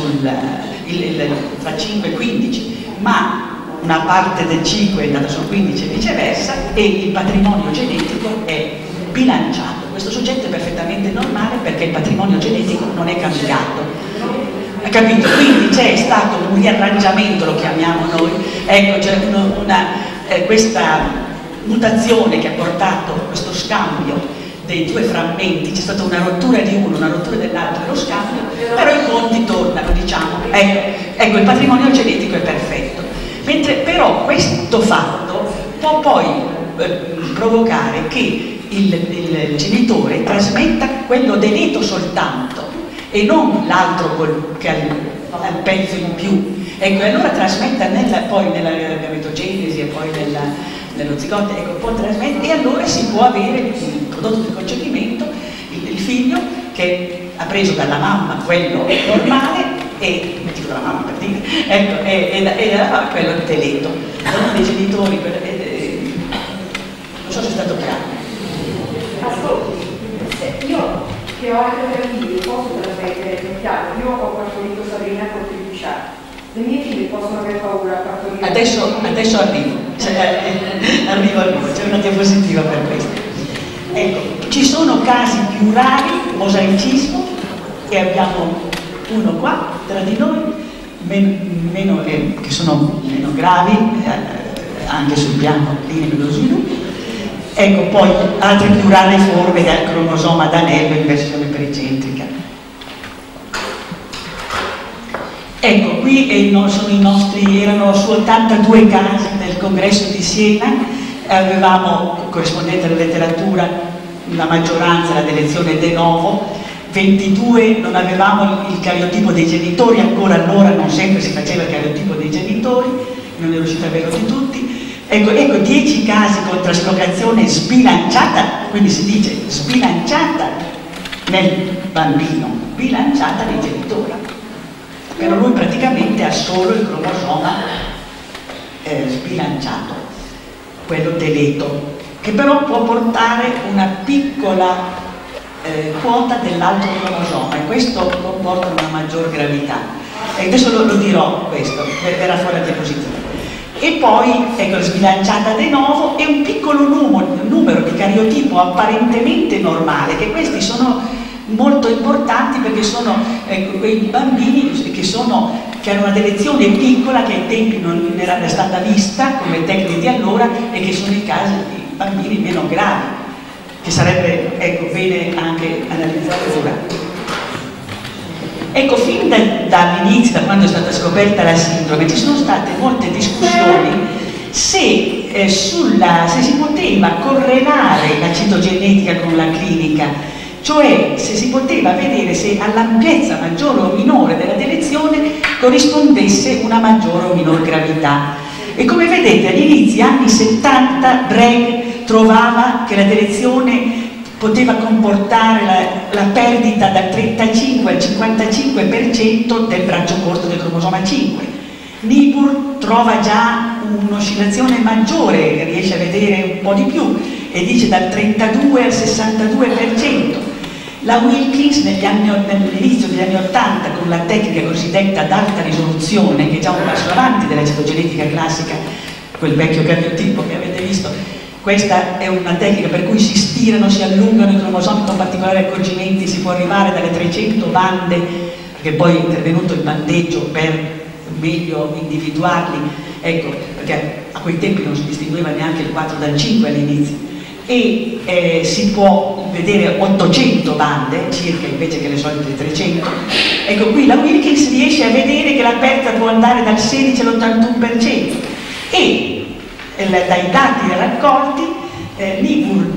Speaker 1: tra 5 e 15, ma una parte del 5 è andata sul 15 e viceversa, e il patrimonio genetico è bilanciato. Questo soggetto è perfettamente normale perché il patrimonio genetico non è cambiato. Ha capito? Quindi c'è stato un riarrangiamento, lo chiamiamo noi, ecco, c'è questa mutazione che ha portato questo scambio dei due frammenti, c'è stata una rottura di uno, una rottura dell'altro e lo scambio, però i conti tornano, diciamo. Ecco, il patrimonio genetico è perfetto. Mentre però questo fatto può poi provocare che il genitore trasmetta quello deleto soltanto e non l'altro che ha il pezzo in più. Ecco, e allora trasmetta poi nella gametogenesi e poi nello zigote, ecco, può trasmettere, e allora si può avere il prodotto del concepimento, il figlio che ha preso dalla mamma quello normale e dico dalla mamma per dire, ecco, e dalla mamma quello deleto. Sono dei genitori, non so se è stato chiaro.
Speaker 2: Ascolti, io che ho anche bambini posso trasmettere, chiaro, io ho partorito Sabrina con 15 anni, le mie figlie possono aver paura a partorire.
Speaker 1: Adesso arrivo, c'è una diapositiva per questo. Ecco, ci sono casi più rari, mosaicismo, e abbiamo uno qua tra di noi, che sono meno gravi, anche sul piano clinico dello sviluppo. Ecco, poi altre più rare forme del cromosoma d'anello in versione pericentrica. Ecco, qui sono i nostri, erano su 82 casi del congresso di Siena, avevamo corrispondente alla letteratura, la maggioranza la delezione de novo, 22 non avevamo il cariotipo dei genitori, ancora allora non sempre si faceva il cariotipo dei genitori, non ero riuscita a averlo di tutti. Ecco, 10 casi con traslocazione sbilanciata, quindi si dice sbilanciata nel bambino, bilanciata nei genitori. Però lui praticamente ha solo il cromosoma sbilanciato, quello deleto, che però può portare una piccola quota dell'altro cromosoma e questo comporta una maggior gravità. E adesso lo dirò questo, verrà fuori la diapositiva. E poi, ecco, sbilanciata de novo e un piccolo numero di cariotipo apparentemente normale, che questi sono molto importanti perché sono quei bambini che hanno una delezione piccola che ai tempi non era stata vista come tecnica di allora e che sono i casi di bambini meno gravi, che sarebbe bene anche analizzare ora. Ecco, fin dall'inizio, da quando è stata scoperta la sindrome, ci sono state molte discussioni se si poteva correlare la citogenetica con la clinica, cioè se si poteva vedere se all'ampiezza maggiore o minore della delezione corrispondesse una maggiore o minor gravità. E come vedete all'inizio, anni 70, Bragg trovava che la delezione poteva comportare la perdita dal 35 al 55% del braccio corto del cromosoma 5. Niebuhr trova già un'oscillazione maggiore, riesce a vedere un po' di più e dice dal 32 al 62%. La Wilkins nell'inizio degli anni 80 con la tecnica cosiddetta ad alta risoluzione, che è già un passo avanti della citogenetica classica, quel vecchio cariotipo che avete visto, questa è una tecnica per cui si stirano, si allungano i cromosomi con particolari accorgimenti, si può arrivare dalle 300 bande, perché poi è intervenuto il bandeggio per meglio individuarli, ecco, perché a quei tempi non si distingueva neanche il 4 dal 5 all'inizio, e si può vedere 800 bande circa invece che le solite 300. Ecco, qui la Wilkins riesce a vedere che la perdita può andare dal 16 all'81% e dai dati raccolti Niebuhr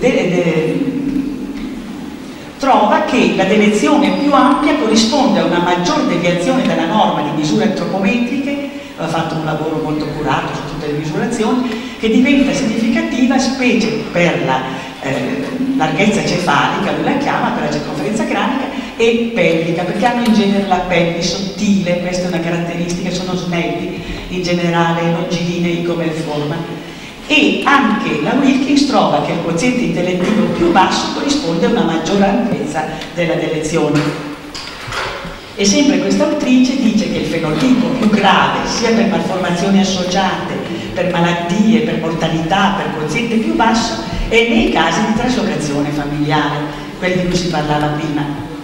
Speaker 1: trova che la delezione più ampia corrisponde a una maggior deviazione dalla norma di misure antropometriche, ha fatto un lavoro molto curato su tutte le misurazioni, che diventa significativa specie per la larghezza cefalica, lui la chiama, per la circonferenza cranica, e pelvica, perché hanno in genere la pelvi sottile, questa è una caratteristica, sono snelli, in generale longilinei come forma. E anche la Wilkins trova che il quoziente intellettivo più basso corrisponde a una maggiore ampiezza della delezione. E sempre questa autrice dice che il fenotipo più grave, sia per malformazioni associate, per malattie, per mortalità, per quoziente più basso, è nei casi di traslocazione familiare, quelli di cui si parlava prima.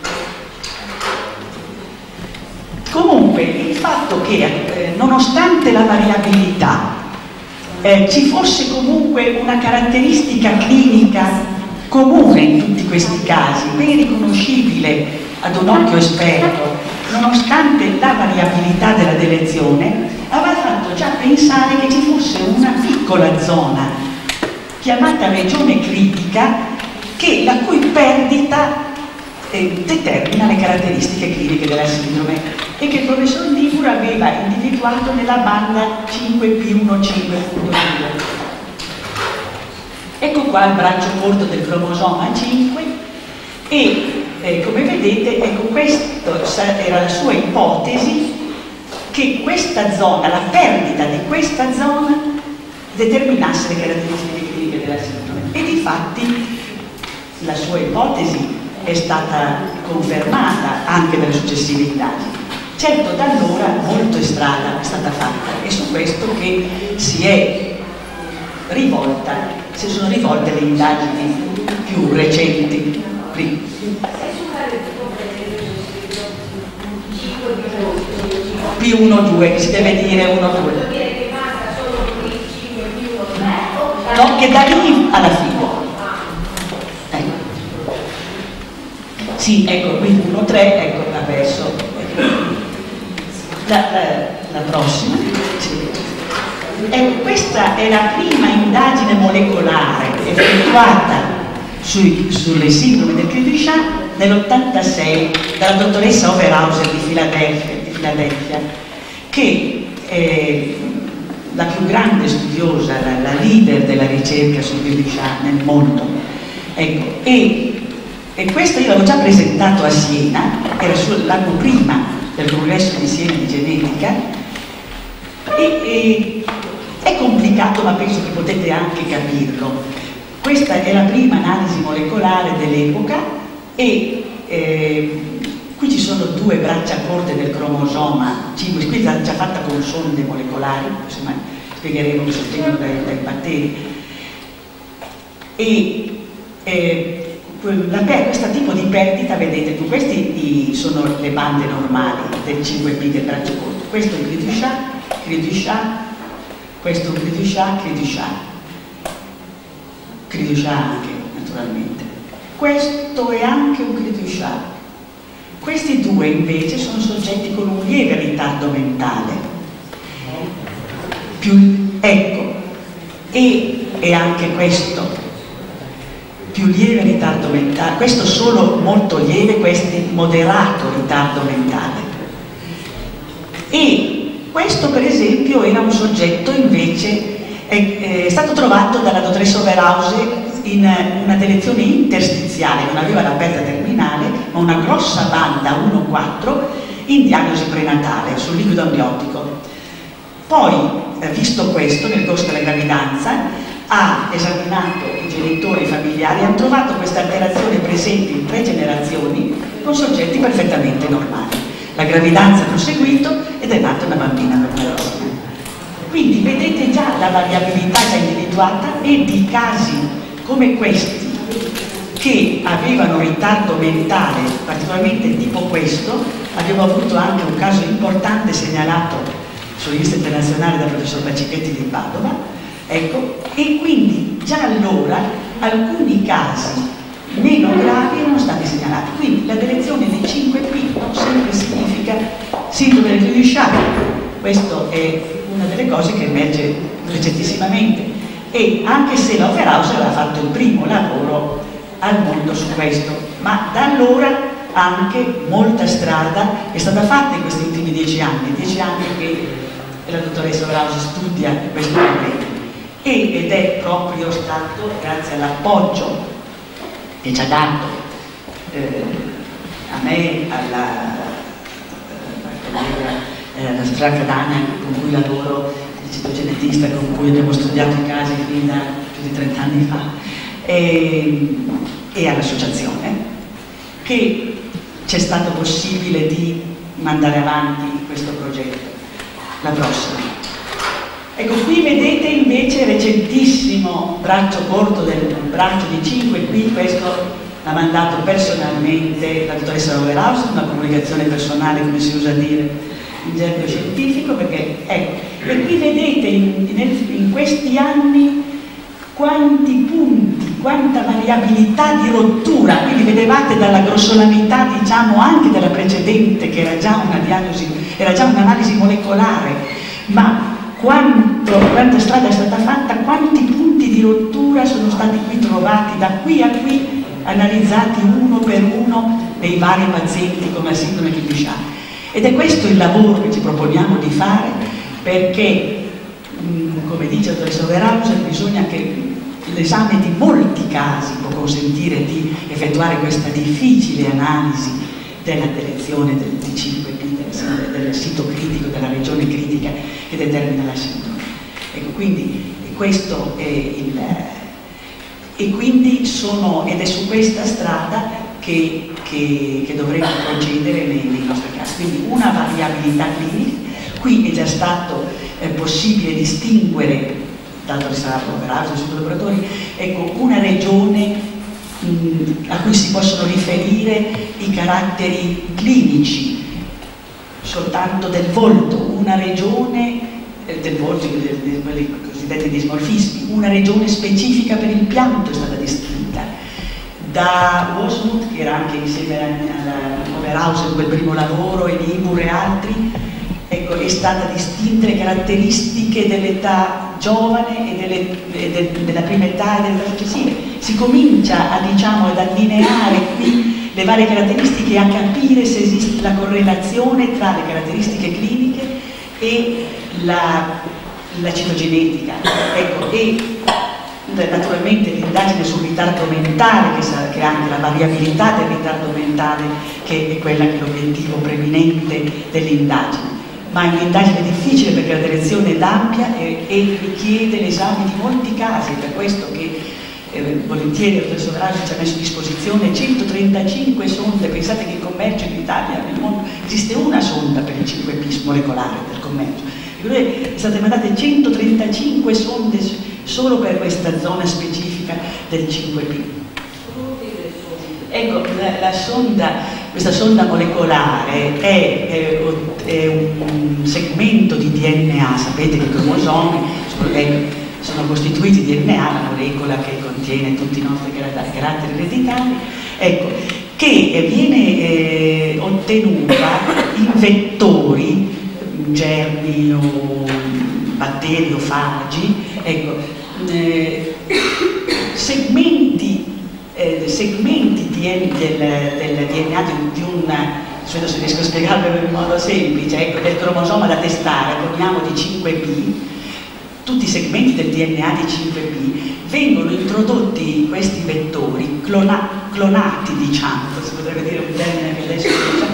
Speaker 1: Comunque, il fatto che nonostante la variabilità ci fosse comunque una caratteristica clinica comune in tutti questi casi, ben riconoscibile ad un occhio esperto, nonostante la variabilità della delezione, aveva fatto già pensare che ci fosse una piccola zona chiamata regione critica la cui perdita determina le caratteristiche cliniche della sindrome e che il professor Niebuhr aveva individuato nella banda 5P1.5.2. Ecco qua il braccio corto del cromosoma 5 e come vedete, ecco, questa era la sua ipotesi, che questa zona, la perdita di questa zona determinasse le caratteristiche cliniche della sindrome, e difatti la sua ipotesi è stata confermata anche dalle successive indagini. Certo, da allora molto strada è stata fatta, e su questo che si sono rivolte le indagini più recenti. P1-2, che si deve dire 1-2. No, che da lì alla fine. Ecco. Sì, ecco, qui 1-3, ecco adesso. La prossima. Questa è la prima indagine molecolare effettuata sulle sindrome del cri du chat nell'86 dalla dottoressa Overhauser di Filadelfia, che è la più grande studiosa, la leader della ricerca sul cri du chat nel mondo. Ecco, e questo io l'avevo già presentato a Siena, era l'anno prima del congresso di Siena di genetica, e è complicato, ma penso che potete anche capirlo. Questa è la prima analisi molecolare dell'epoca e qui ci sono 2 braccia corte del cromosoma 5, qui è già fatta con sonde molecolari, insomma spiegheremo che sono dai batteri. Questo tipo di perdita, vedete, questi sono le bande normali del 5P del braccio corto. Questo è il cri du chat, questo è un cri du chat, cri du chat anche, naturalmente. Questo è anche un cri du chat. Questi 2 invece sono soggetti con un lieve ritardo mentale. Ecco, e anche questo. Più lieve ritardo mentale, questo solo molto lieve, questi moderato ritardo mentale. E questo per esempio era un soggetto invece, è stato trovato dalla dottoressa Overhauser in una delezione interstiziale, non aveva la perdita terminale, ma una grossa banda 1-4 in diagnosi prenatale sul liquido amniotico. Poi, visto questo, nel corso della gravidanza, ha esaminato i genitori familiari e hanno trovato questa alterazione presente in 3 generazioni con soggetti perfettamente normali. La gravidanza ha proseguito ed è nata una bambina normalissima. Quindi vedete già la variabilità già individuata, e di casi come questi che avevano ritardo mentale, particolarmente tipo questo, abbiamo avuto anche un caso importante segnalato sulla lista internazionale dal professor Bacichetti di Padova. Ecco, e quindi già allora alcuni casi meno gravi erano stati segnalati. Quindi la delezione dei 5P non sempre significa sindrome del cri du chat. Questa è una delle cose che emerge recentissimamente, e anche se la Overhauser aveva fatto il primo lavoro al mondo su questo, ma da allora anche molta strada è stata fatta in questi ultimi 10 anni che la dottoressa Overhauser studia questo problema. Ed è proprio stato grazie all'appoggio che ci ha dato a me, alla collega Franca Dana, con cui lavoro, il citogenetista con cui abbiamo studiato i casi fin da più di 30 anni fa, e all'associazione, che c'è stato possibile di mandare avanti questo progetto. La prossima. Ecco, qui vedete invece il recentissimo braccio corto del braccio di 5P, questo l'ha mandato personalmente la dottoressa Overhauser, una comunicazione personale, come si usa dire in gergo scientifico, perché ecco, e qui vedete in questi anni quanti punti, quanta variabilità di rottura, quindi vedevate dalla grossolanità, diciamo, anche della precedente, che era già una diagnosi, era già un'analisi molecolare, ma quanta strada è stata fatta, quanti punti di rottura sono stati qui trovati, da qui a qui, analizzati uno per uno nei vari pazienti con la sindrome cri du chat. Ed è questo il lavoro che ci proponiamo di fare, perché, come dice la dottoressa Overhauser, bisogna che l'esame di molti casi può consentire di effettuare questa difficile analisi della delezione del 5P, del sito critico, della regione critica che determina la sindrome. Ecco, quindi questo è il... E quindi ed è su questa strada che dovremo procedere nei nostri casi. Quindi una variabilità clinica. Qui è già stato possibile distinguere, tanto sarà Overhauser sui laboratori, ecco, una regione a cui si possono riferire i caratteri clinici soltanto del volto, una regione del volto, quelli cosiddetti dismorfismi, una regione specifica per il pianto è stata descritta da Wasmuth, che era anche insieme alla Overhauser quel primo lavoro, e Nibur e altri. Ecco, ecco, è stata distinta le caratteristiche dell'età giovane e della prima età e delle età successive. Si comincia a, diciamo, ad allineare qui le varie caratteristiche e a capire se esiste la correlazione tra le caratteristiche cliniche e la citogenetica. Ecco, e naturalmente l'indagine sul ritardo mentale, che ha anche la variabilità del ritardo mentale, che è quella che è l'obiettivo preminente dell'indagine. Ma è un'indagine difficile perché la direzione è ampia e richiede l'esame di molti casi, per questo che volentieri il professor Raggi ci ha messo a disposizione 135 sonde. Pensate che il commercio in Italia, nel mondo, esiste una sonda per il 5P molecolare del commercio. Sono state mandate 135 sonde solo per questa zona specifica del 5P. Ecco, questa sonda molecolare è un segmento di DNA. Sapete che i cromosomi sono costituiti di DNA, la molecola che contiene tutti i nostri caratteri ereditari, ecco, che viene ottenuta in vettori, germi o batteri o fagi, ecco, segmenti del DNA di un, non so se riesco a spiegarvelo in modo semplice, ecco, del cromosoma da testare, poniamo di 5P, tutti i segmenti del DNA di 5P vengono introdotti questi vettori, clonati, diciamo, si potrebbe dire un termine che adesso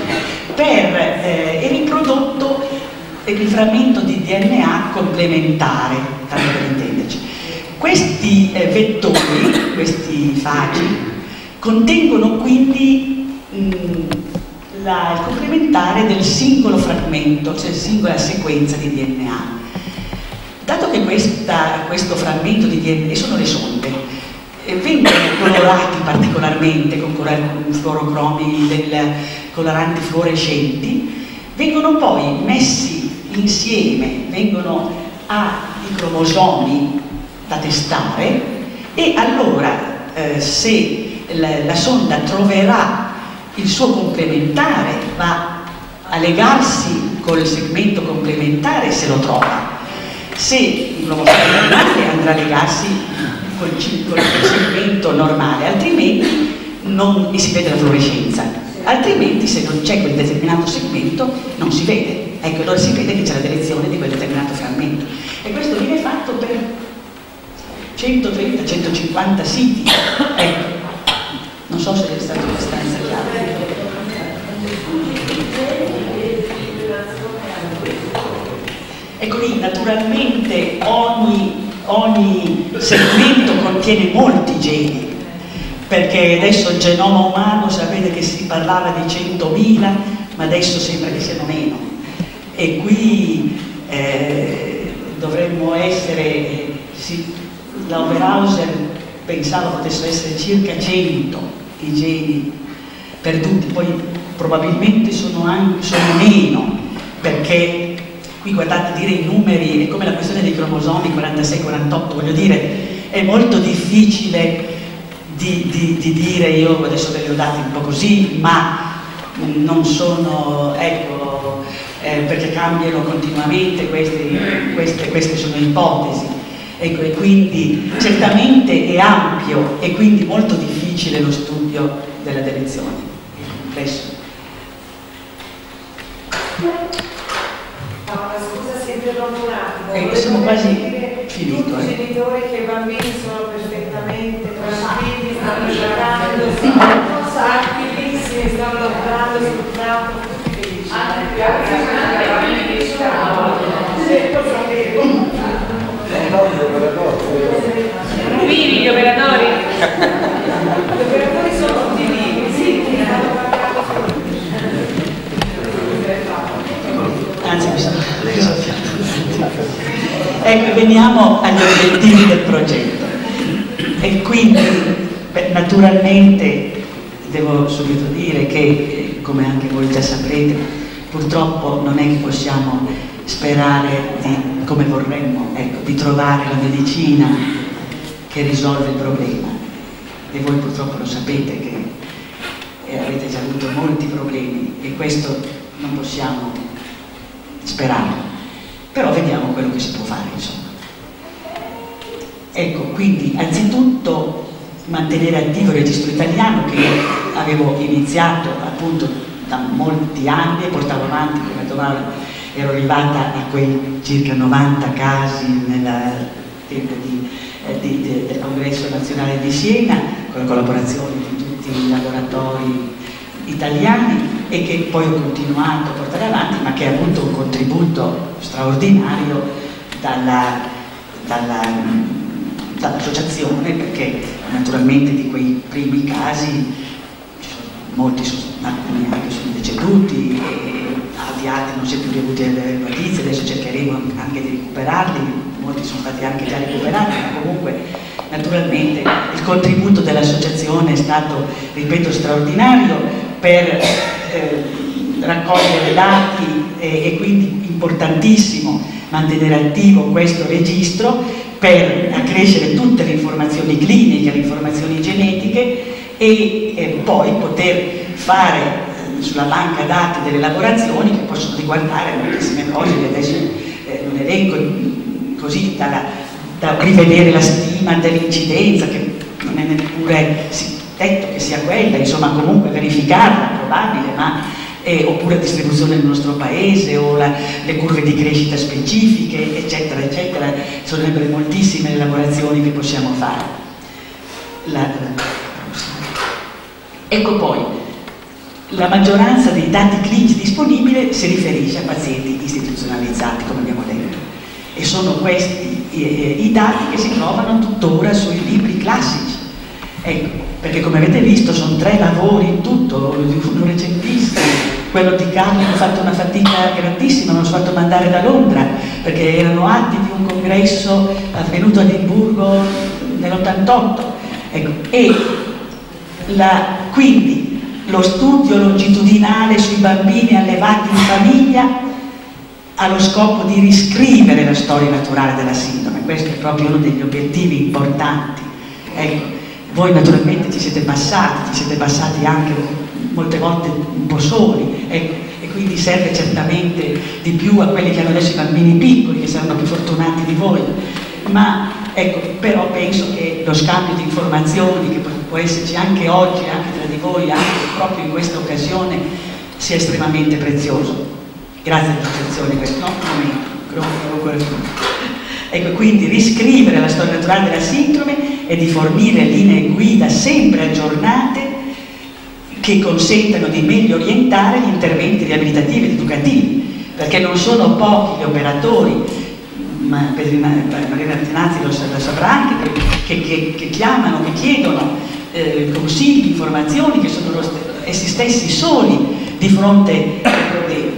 Speaker 1: e riprodotto il frammento di DNA complementare, tanto per intenderci. Questi vettori, questi fagi, contengono quindi il complementare del singolo frammento, cioè singola sequenza di DNA. Dato che questo frammento di DNA, sono le sonde, vengono colorati particolarmente con fluorocromi, coloranti fluorescenti, vengono poi messi insieme, vengono ai cromosomi da testare, e allora se la sonda troverà il suo complementare, va a legarsi col segmento complementare se lo trova. Se il cromosoma normale andrà a legarsi col segmento normale, altrimenti non si vede la fluorescenza, altrimenti se non c'è quel determinato segmento non si vede, ecco, allora si vede che c'è la delezione di quel determinato frammento, e questo viene fatto per 130-150 siti, ecco, non so se è stato abbastanza chiaro. Ecco lì, naturalmente ogni segmento contiene molti geni, perché adesso il genoma umano, sapete che si parlava di 100.000, ma adesso sembra che siano meno. E qui dovremmo essere, la Oberhauser pensava potessero essere circa 100 i geni perduti, poi probabilmente sono meno, perché qui guardate, dire i numeri è come la questione dei cromosomi 46-48, voglio dire, è molto difficile di dire, io adesso ve li ho dati un po' così, ma non sono, ecco, perché cambiano continuamente, queste sono ipotesi, ecco, e quindi certamente è ampio e quindi molto difficile lo studio della delezione, è complesso.
Speaker 2: Scusa se interrompo un attimo.
Speaker 1: Sono quasi finito.
Speaker 2: Tutti i genitori che i bambini sono perfettamente tranquilli, stanno giocando, sono tranquillissimi, stanno lavorando sul campo, tutti felici. Anche i bambini che sono vivi gli operatori? Gli operatori sono tutti vivi, sì, che hanno parlato.
Speaker 1: Anzi, mi sono soffiato. Ecco, veniamo agli obiettivi del progetto. E quindi, naturalmente, devo subito dire che, come anche voi già saprete, purtroppo non è che possiamo sperare come vorremmo, ecco, di trovare la medicina che risolve il problema. E voi purtroppo lo sapete che avete già avuto molti problemi, e questo non possiamo sperare, però vediamo quello che si può fare, insomma. Ecco, quindi anzitutto mantenere attivo il registro italiano, che avevo iniziato appunto da molti anni e portavo avanti, come domani ero arrivata a quei circa 90 casi nel tempo del Congresso Nazionale di Siena, con la collaborazione di tutti i laboratori italiani, e che poi ho continuato a portare avanti, ma che ha avuto un contributo straordinario dall'associazione, perché naturalmente di quei primi casi molti alcuni anche sono deceduti e altri non si è più riavuti le notizie, adesso cercheremo anche di recuperarli, molti sono stati anche già recuperati, ma comunque naturalmente il contributo dell'associazione è stato, ripeto, straordinario per raccogliere dati e quindi importantissimo mantenere attivo questo registro per accrescere tutte le informazioni cliniche, le informazioni genetiche e poi poter fare sulla banca dati delle elaborazioni che possono riguardare moltissime cose che adesso non elenco, così da rivedere la stima dell'incidenza, che non è neppure detto che sia quella, insomma comunque verificarla, probabile, ma oppure distribuzione nel nostro paese o le curve di crescita specifiche, eccetera, eccetera. Sono sempre moltissime le elaborazioni che possiamo fare. Ecco poi, la maggioranza dei dati clinici disponibili si riferisce a pazienti istituzionalizzati, come abbiamo detto, e sono questi i dati che si trovano tuttora sui libri classici. Ecco, perché come avete visto sono 3 lavori in tutto, uno recentissimo, quello di Carlo che ha fatto una fatica grandissima, me lo sono fatto mandare da Londra, perché erano atti di un congresso avvenuto a Edimburgo nell'88. Ecco, e quindi lo studio longitudinale sui bambini allevati in famiglia ha lo scopo di riscrivere la storia naturale della sindrome. Questo è proprio uno degli obiettivi importanti. Ecco, voi naturalmente ci siete passati anche molte volte un po' soli, ecco, e quindi serve certamente di più a quelli che hanno adesso i bambini piccoli, che saranno più fortunati di voi, ma ecco, però penso che lo scambio di informazioni che può esserci anche oggi, anche tra di voi, anche proprio in questa occasione, sia estremamente prezioso. Grazie all'attenzione, questo momento. Ecco, quindi riscrivere la storia naturale della sindrome e di fornire linee guida sempre aggiornate che consentano di meglio orientare gli interventi riabilitativi ed educativi, perché non sono pochi gli operatori, ma Maria Antenazzi lo saprà anche, che chiamano, che chiedono consigli, informazioni, che sono essi stessi soli di fronte ai problemi.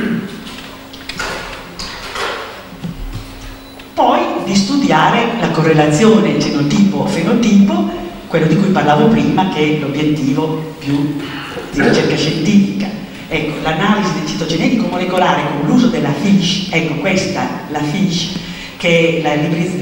Speaker 1: Poi di studiare la correlazione genotipo-fenotipo, quello di cui parlavo prima, che è l'obiettivo più di ricerca scientifica. Ecco, l'analisi del citogenetico molecolare con l'uso della FISH, ecco questa, la FISH, che è la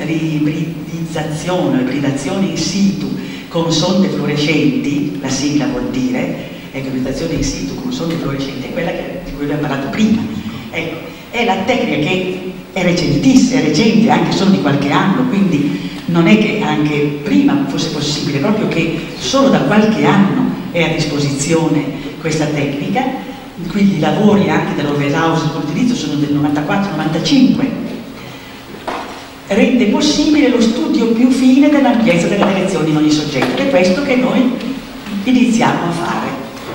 Speaker 1: ibridazione in situ con sonde fluorescenti, la sigla vuol dire, ecco, ibridazione in situ con sonde fluorescenti, è quella di cui abbiamo parlato prima. Ecco, è la tecnica che è recentissima, è recente, anche solo di qualche anno, quindi non è che anche prima fosse possibile, proprio che solo da qualche anno è a disposizione questa tecnica, quindi i lavori anche dell'Orwellhouse con l'utilizzo sono del 94-95, rende possibile lo studio più fine dell'ampiezza delle direzioni in ogni soggetto, ed è questo che noi iniziamo a fare.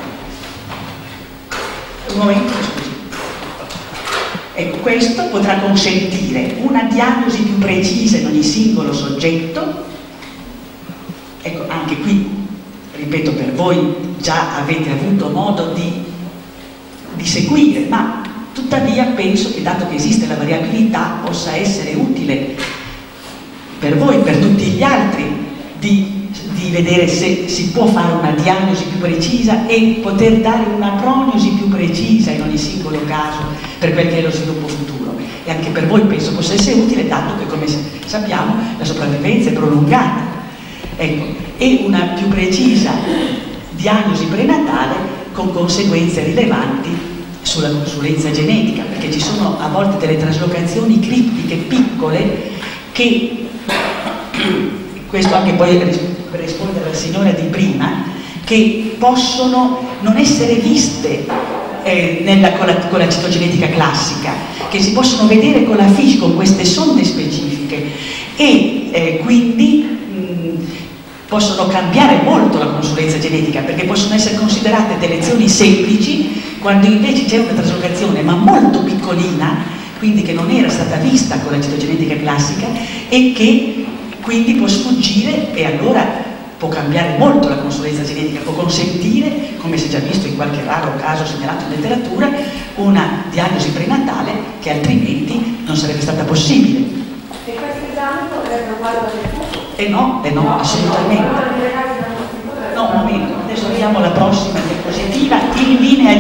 Speaker 1: Un momento, scusi. Ecco, questo potrà consentire una diagnosi più precisa in ogni singolo soggetto. Ecco, anche qui, ripeto, per voi già avete avuto modo di seguire, ma tuttavia penso che, dato che esiste la variabilità, possa essere utile per voi, per tutti gli altri, di vedere se si può fare una diagnosi più precisa e poter dare una prognosi più precisa in ogni singolo caso per quel che è lo sviluppo futuro. E anche per voi penso possa essere utile, dato che, come sappiamo, la sopravvivenza è prolungata. Ecco, e una più precisa diagnosi prenatale con conseguenze rilevanti sulla consulenza genetica, perché ci sono a volte delle traslocazioni criptiche piccole che, questo anche poi per rispondere alla signora di prima, che possono non essere viste con la citogenetica classica, che si possono vedere con la FISH, con queste sonde specifiche, e quindi possono cambiare molto la consulenza genetica, perché possono essere considerate delle lezioni semplici, quando invece c'è una traslocazione ma molto piccolina, quindi che non era stata vista con la citogenetica classica e che quindi può sfuggire, e allora può cambiare molto la consulenza genetica, può consentire, come si è già visto in qualche raro caso segnalato in letteratura, una diagnosi prenatale che altrimenti non sarebbe stata possibile.
Speaker 2: E questi esami potrebbero fare
Speaker 1: No, assolutamente. No, un momento, adesso vediamo la prossima diapositiva. In linea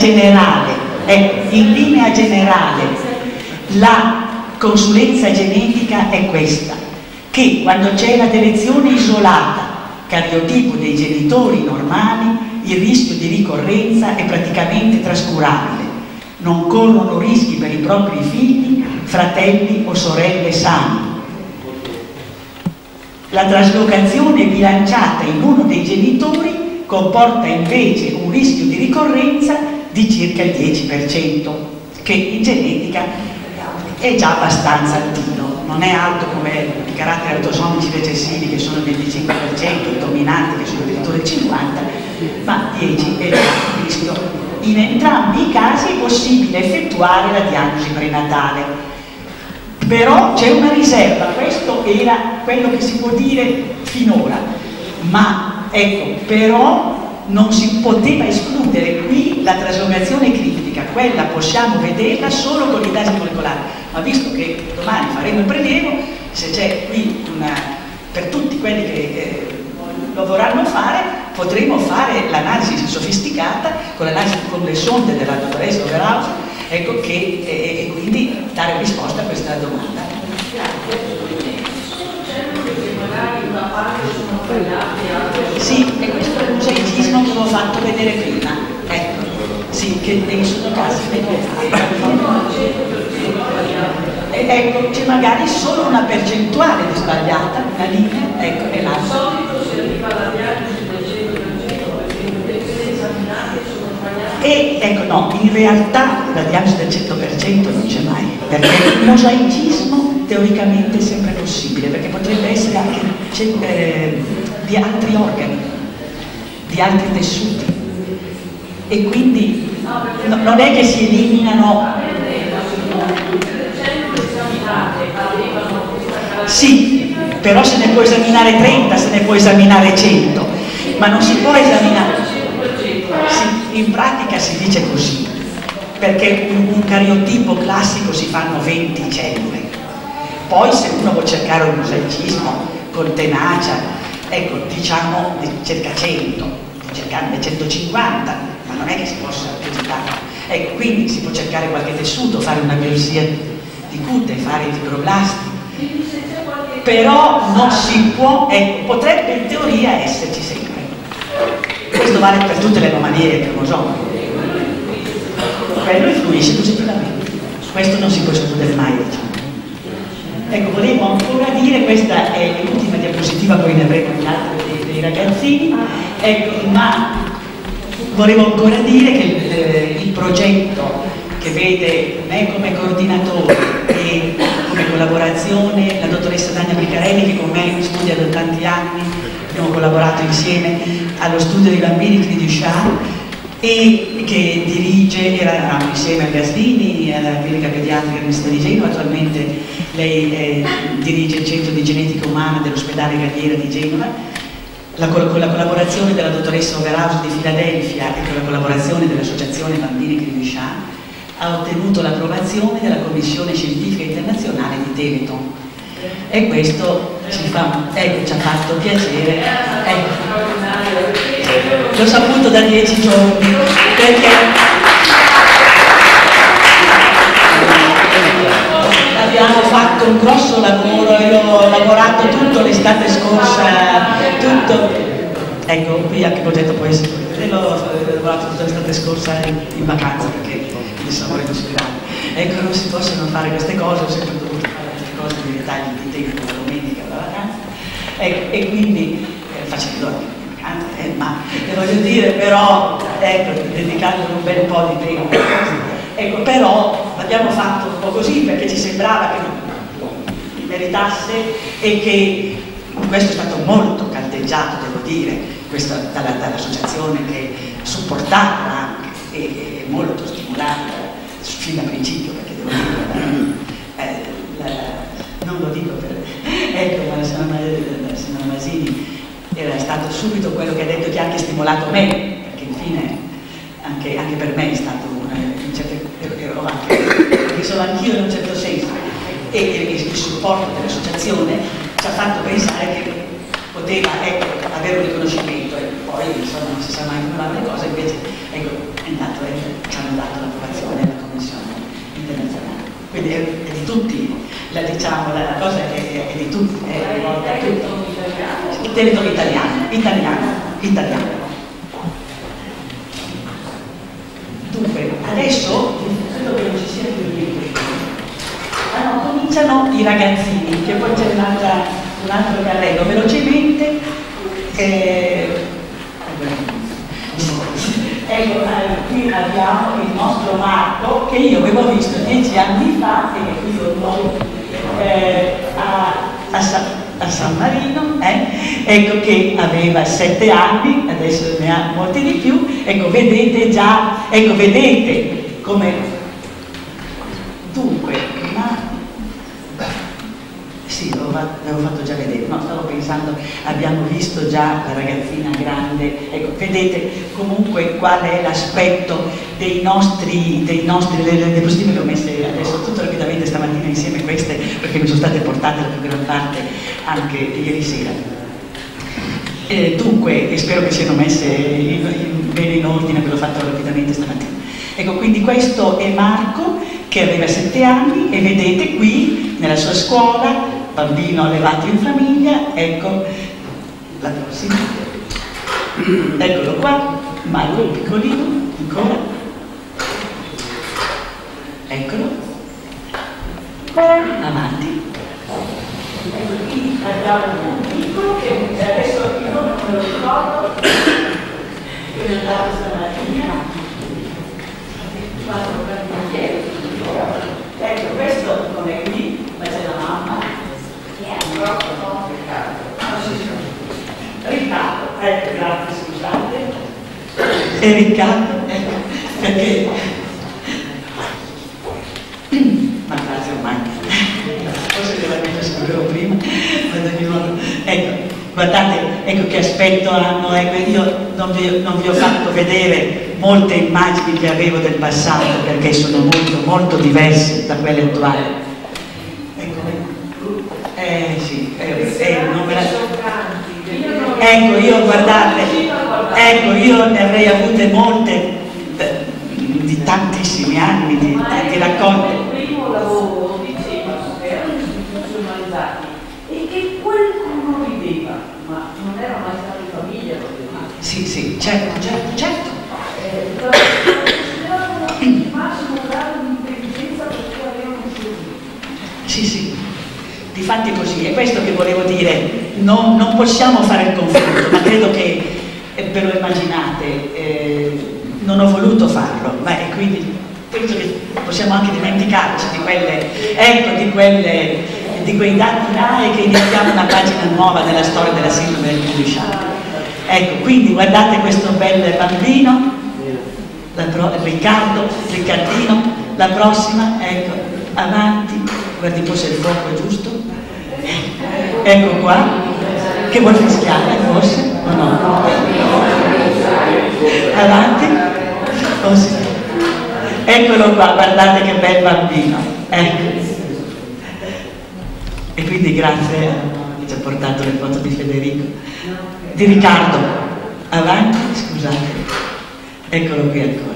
Speaker 1: generale, la consulenza genetica è questa, che quando c'è la delezione isolata, cariotipo dei genitori normali, il rischio di ricorrenza è praticamente trascurabile. Non corrono rischi per i propri figli, fratelli o sorelle sani. La traslocazione bilanciata in uno dei genitori comporta invece un rischio di ricorrenza di circa il 10%, che in genetica è già abbastanza altino, non è alto come i caratteri autosomici recessivi che sono del 25%, i dominanti che sono addirittura il 50%, ma 10 è già un rischio. In entrambi i casi è possibile effettuare la diagnosi prenatale. Però c'è una riserva, questo era quello che si può dire finora, ma ecco, però non si poteva escludere qui la traslocazione criptica, quella possiamo vederla solo con l'indagine molecolare, ma visto che domani faremo il prelievo, se c'è qui per tutti quelli che lo vorranno fare, potremo fare l'analisi sofisticata con l'analisi con le sonde della dottoressa Overhaus, ecco, e quindi dare risposta a questa domanda. Sì, e questo è un mosaicismo che avevo fatto vedere prima, ecco, sì, che sono casi ecco, c'è magari solo una percentuale di sbagliata, una linea, ecco, e l'altra. E ecco, no, in realtà la diagnosi del 100% non c'è mai, perché il mosaicismo teoricamente è sempre possibile, perché potrebbe essere anche di altri organi, di altri tessuti, e quindi non è che si eliminano. Sì, però se ne può esaminare 30, se ne può esaminare 100, ma non si può esaminare. Sì, in pratica si dice così, perché un cariotipo classico si fanno 20 cellule. Poi se uno vuole cercare un mosaicismo con tenacia, ecco, diciamo cerca 100, può cercarne 150, ma non è che si possa acreditare. Ecco, quindi si può cercare qualche tessuto, fare una biopsia di cute, fare i fibroblasti, però non si può, ecco, potrebbe in teoria esserci sempre. Questo vale per tutte le anomalie del cromosoma. Quello influisce positivamente. Questo non si può escludere mai, diciamo. Ecco, volevo ancora dire, questa è l'ultima diapositiva, poi ne avremo gli altri dei ragazzini, ecco, ma volevo ancora dire che il progetto che vede me come coordinatore e come collaborazione la dottoressa Tania Bricarelli, che con me studia da tanti anni, abbiamo collaborato insieme allo studio dei bambini di Duchamp, e che dirige, eravamo insieme a Gaslini, alla clinica pediatrica dell'Università di Genova. Attualmente lei dirige il centro di genetica umana dell'ospedale Galliera di Genova, con la collaborazione della dottoressa Overhaus di Filadelfia e con la collaborazione dell'Associazione Bambini di Duchamp, ha ottenuto l'approvazione della Commissione Scientifica Internazionale di Teleton, e questo ci ha fatto piacere. L'ho saputo da 10 giorni, perché abbiamo fatto un grosso lavoro, io ho lavorato tutto l'estate scorsa, tutto, ecco, qui anche il progetto può essere, l'ho lavorato tutta l'estate scorsa in vacanza, perché di sapore di spirale. Ecco, non si possono fare queste cose, ho sempre dovuto fare queste cose di ritagli di tempo, la domenica, la vacanza, e quindi facendo anche le vacanze, ma voglio dire, però, ecco, dedicando un bel po' di tempo. Ecco, però l'abbiamo fatto un po' così perché ci sembrava che non meritasse e che questo è stato molto caldeggiato, devo dire, dall'associazione che supportava anche e molto stimolata fin da principio, perché devo dire, non lo dico per... ecco, ma la signora Masini era stato subito quello che ha detto, che ha anche stimolato me, perché infine anche per me è stato perché sono anch'io in un certo senso, e il supporto dell'associazione ci ha fatto pensare che poteva, ecco, avere un riconoscimento, e poi insomma non si sa mai come vanno le cose, invece ecco, ci hanno dato l'approvazione della Commissione internazionale. Quindi è di tutti, diciamo, la cosa è di tutti, è rivolta a tutti. Il territorio italiano. Dunque, adesso credo che non ci sia più niente. Cominciano i ragazzini, che poi c'è un altro carrello, velocemente. Ecco, qui abbiamo il nostro Marco, che io avevo visto 10 anni fa, e che qui con noi a San Marino, ecco, che aveva 7 anni, adesso ne ha molti di più. Ecco, vedete già, ecco, vedete come dunque, ma sì, l'avevo fatto già vedere, no, stavo pensando, abbiamo visto già la ragazzina grande, ecco, vedete comunque qual è l'aspetto dei nostri le diapositive che ho messe adesso tutto rapidamente stamattina insieme, queste perché mi sono state portate la più gran parte anche ieri sera. Dunque, spero che siano messe bene in ordine, ve l'ho fatto rapidamente stamattina. Ecco, quindi questo è Marco, che aveva 7 anni, e vedete qui nella sua scuola, bambino allevato in famiglia, ecco la prossima, eccolo qua, Marco piccolino, ancora, eccolo, avanti. Ecco, qui abbiamo un piccolo che adesso io non me lo ricordo, che mi è andato stamattina, ecco, questo non è qui, ma c'è la mamma. Riccardo, ecco, grazie, scusate. E Riccardo, ecco, perché... ma grazie ormai. Forse veramente scrivevo prima, ecco, guardate, ecco che aspetto hanno, ecco, io non vi ho fatto vedere molte immagini che avevo del passato perché sono molto, molto diverse da quelle attuali. Sì, non me la... ecco, io guardate, ecco, io ne avrei avute molte di tantissimi anni di raccolte.
Speaker 2: Il primo lavoro diceva che erano istituzionalizzati e che qualcuno rideva, ma non era mai stato in famiglia.
Speaker 1: Sì, certo.
Speaker 2: Il massimo grado di intelligenza perché avevano scelto.
Speaker 1: Sì, difatti è così, è questo che volevo dire, non possiamo fare il confronto, ma credo che ve lo immaginate, non ho voluto farlo, ma e quindi penso che possiamo anche dimenticarci di quelle, ecco, di quei dati là, e che iniziamo una pagina nuova nella storia della sindrome del Cudisciano. Ecco, quindi guardate questo bel bambino, Riccardino, la prossima, ecco, avanti, guardi, forse il fuoco è giusto, ecco qua, che vuol fischiare forse, o no? Avanti, eccolo qua, guardate che bel bambino, ecco. E quindi grazie a chi ci ha portato le foto di Federico, di Riccardo, avanti, scusate. Eccolo qui ancora.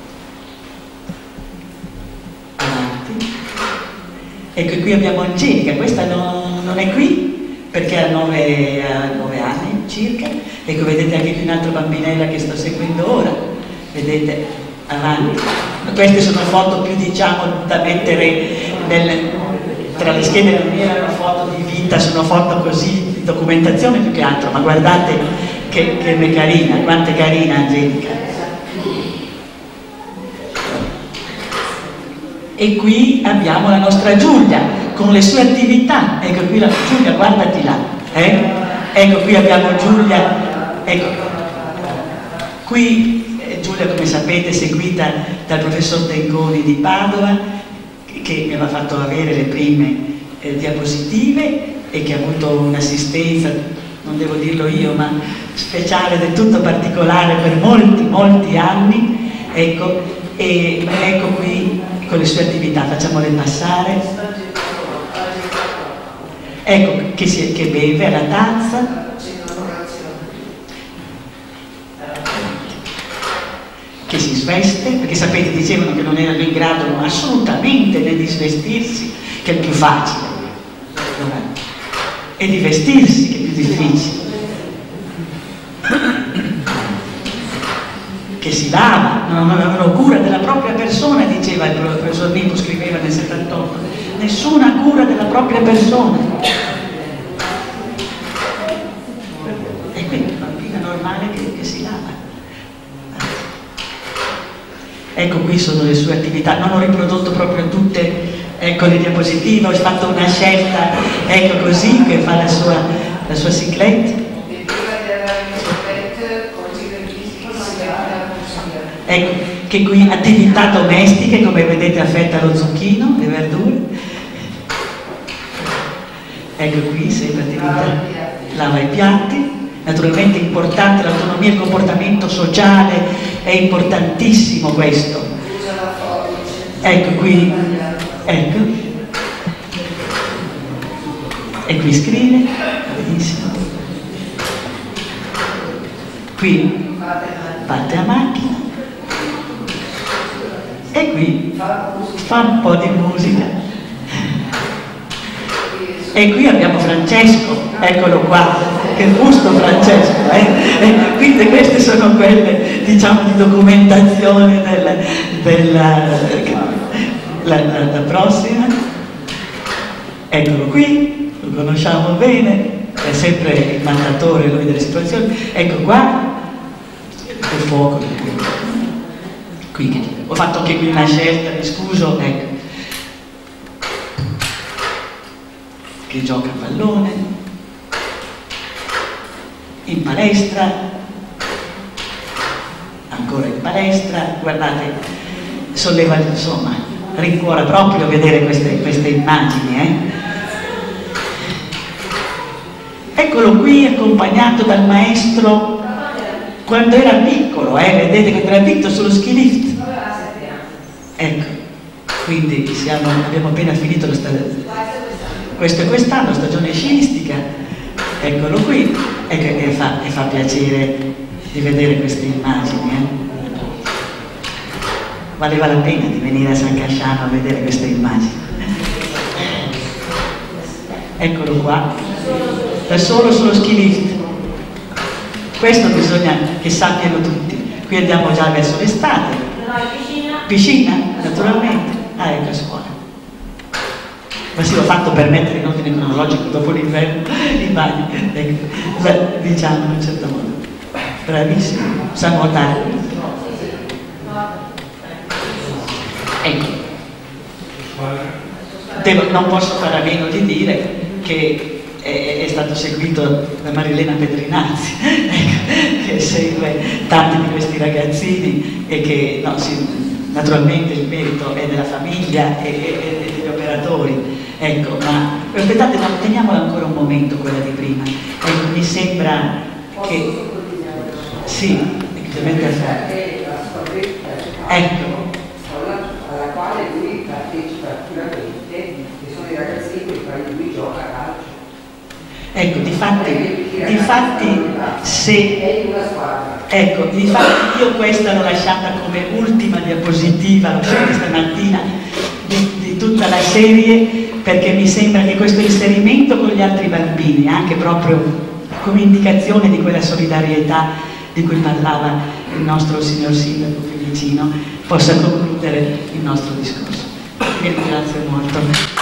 Speaker 1: Avanti. Ecco, qui abbiamo Angelica, questa non è qui perché ha 9 anni circa. Ecco, vedete anche qui un'altra bambinella che sto seguendo ora. Vedete, avanti. Queste sono foto più, diciamo, da mettere tra le schede, non erano foto di vita, sono foto così di documentazione più che altro, ma guardate che carina, quanto è carina Angelica. E qui abbiamo la nostra Giulia con le sue attività. Ecco qui la Giulia, guardati là, ecco qui abbiamo Giulia, ecco qui Giulia, come sapete, seguita dal professor Tenconi di Padova, che mi aveva fatto avere le prime diapositive e che ha avuto un'assistenza, non devo dirlo io, ma speciale, del tutto particolare per molti anni, ecco, e ecco qui con le sue attività, facciamole passare, ecco che beve alla tazza, che si sveste, perché sapete, dicevano che non erano in grado assolutamente né di svestirsi, che è il più facile, e di vestirsi che è più difficile, che si lava, non avevano cura della propria persona, diceva il professor Nippo, scriveva nel 78, nessuna cura della propria persona. E quindi una bambina normale che si lava. Ecco qui sono le sue attività, non ho riprodotto proprio tutte, ecco le diapositive, ho fatto una scelta, ecco così, che fa la sua ciclette. Ecco che qui attività domestiche, come vedete affetta lo zucchino, le verdure. Ecco qui sempre attività, lava i piatti. Naturalmente è importante l'autonomia e il comportamento sociale, è importantissimo questo. Ecco qui, ecco. E qui scrive, benissimo. Qui batte a macchina. E qui fa un po' di musica. E qui abbiamo Francesco, eccolo qua, che busto Francesco, quindi queste sono quelle, diciamo, di documentazione la prossima. Eccolo qui, lo conosciamo bene, è sempre il mattatore lui delle situazioni. Ecco qua, il fuoco. Qui, ho fatto anche qui una scelta, mi scuso, ecco. Che gioca a pallone, in palestra, ancora in palestra, guardate, solleva, insomma, rincuora proprio vedere queste immagini. Eccolo qui accompagnato dal maestro quando era piccolo, vedete che era piccolo sullo ski lift. Ecco, quindi abbiamo appena finito questo è quest'anno, stagione sciistica, eccolo qui, e fa piacere di vedere queste immagini. Valeva la pena di venire a San Casciano a vedere queste immagini. Eccolo qua, da solo sullo ski lift. Questo bisogna che sappiano tutti. Qui andiamo già verso l'estate. Piscina, naturalmente. Ah, ecco a scuola. Ma sì, l'ho fatto per mettere in ordine cronologico dopo l'inverno i bagni, ecco, diciamo in un certo modo. Bravissimo, sa nuotare. Ecco, non posso fare a meno di dire che è stato seguito da Marilena Pedrinazzi, ecco, che segue tanti di questi ragazzini e che naturalmente il merito è della famiglia e degli operatori, ecco, ma aspettate, teniamola ancora un momento quella di prima. Ecco, mi sembra che sì, ecco,
Speaker 3: alla quale lui partecipa attivamente, che sono i ragazzini con i quali lui gioca a calcio.
Speaker 1: Ecco, difatti se ecco, difatti io questa l'ho lasciata come ultima diapositiva, l'ho scelta stamattina di tutta la serie, perché mi sembra che questo inserimento con gli altri bambini, anche proprio come indicazione di quella solidarietà di cui parlava il nostro signor sindaco qui vicino possa concludere il nostro discorso. Vi ringrazio molto.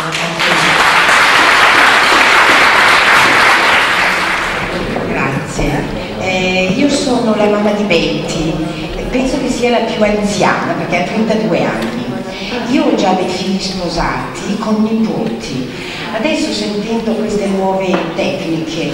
Speaker 4: Grazie. Io sono la mamma di Betty, penso che sia la più anziana perché ha 32 anni. Io ho già dei figli sposati con nipoti. Adesso, sentendo queste nuove tecniche,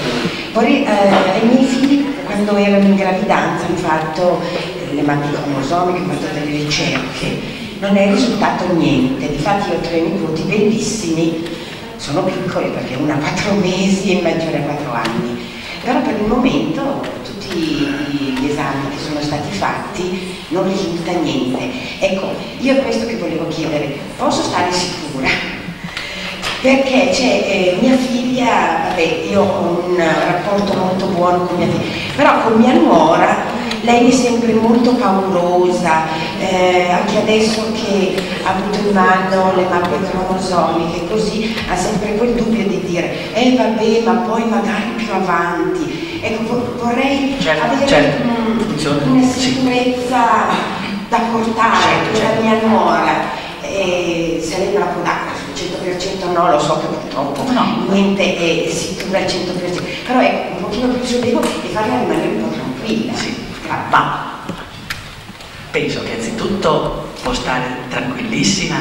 Speaker 4: ai miei figli quando erano in gravidanza hanno fatto le mappe cromosomiche, hanno fatto delle ricerche, non è risultato niente. Difatti io ho 3 nipoti bellissimi, sono piccoli perché una ha 4 mesi e il maggiore ha 4 anni, però per il momento tutti gli esami che sono stati fatti non risulta niente. Ecco, io è questo che volevo chiedere, posso stare sicura? Perché c'è mia figlia, vabbè, io ho un rapporto molto buono con mia figlia, però con mia nuora lei è sempre molto paurosa, anche adesso che ha avuto in mano le mappe cromosomiche, così ha sempre quel dubbio di dire vabbè, ma poi magari più avanti. Ecco, vorrei avere una sicurezza da portare per la mia nuora. Se lei me la può dare al 100% no, lo so che purtroppo niente è sicuro al 100%, però è un pochino più sollievo e farla rimanere un po' tranquilla.
Speaker 1: Sì, ma penso che anzitutto può stare tranquillissima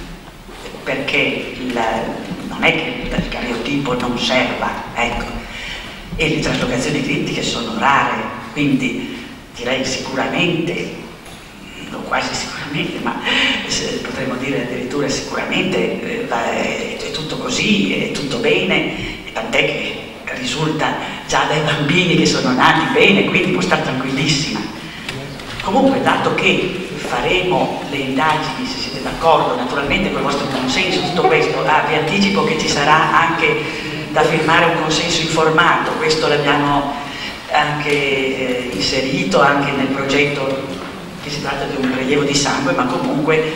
Speaker 1: perché non è che il cariotipo non serva, ecco, e le traslocazioni critiche sono rare, quindi direi sicuramente, o quasi sicuramente, ma potremmo dire addirittura sicuramente è tutto così, è tutto bene, tant'è che risulta già dai bambini che sono nati bene, quindi può stare tranquillissima. Comunque, dato che faremo le indagini, se siete d'accordo, naturalmente con il vostro consenso, tutto questo, vi anticipo che ci sarà anche da firmare un consenso informato, questo l'abbiamo anche inserito anche nel progetto, che si tratta di un prelievo di sangue, ma comunque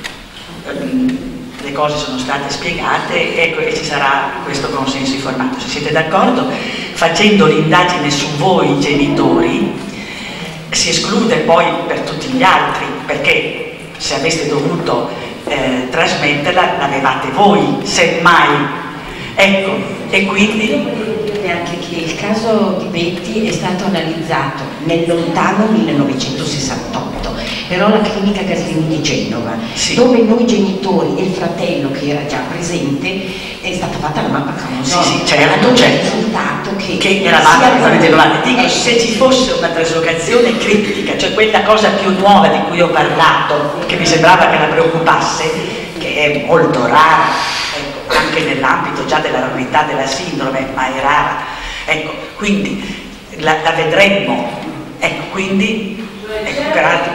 Speaker 1: le cose sono state spiegate, ecco, e ci sarà questo consenso informato. Se siete d'accordo, facendo l'indagine su voi genitori, si esclude poi per tutti gli altri, perché se aveste dovuto trasmetterla, l'avevate voi, semmai. Ecco, e quindi
Speaker 4: anche che il caso di Betty è stato analizzato nel lontano 1968, però la clinica Gaslini di Genova, sì, dove noi genitori e il fratello che era già presente è stata fatta la mappa cromosomica.
Speaker 1: Sì, certo, c'è il
Speaker 4: risultato che
Speaker 1: eravate completamente normali. Dico, se ci fosse una traslocazione critica, cioè quella cosa più nuova di cui ho parlato, che mi sembrava che la preoccupasse, che è molto rara, anche nell'ambito già della rarità della sindrome, ma è rara, ecco, quindi la vedremmo, ecco, quindi peraltro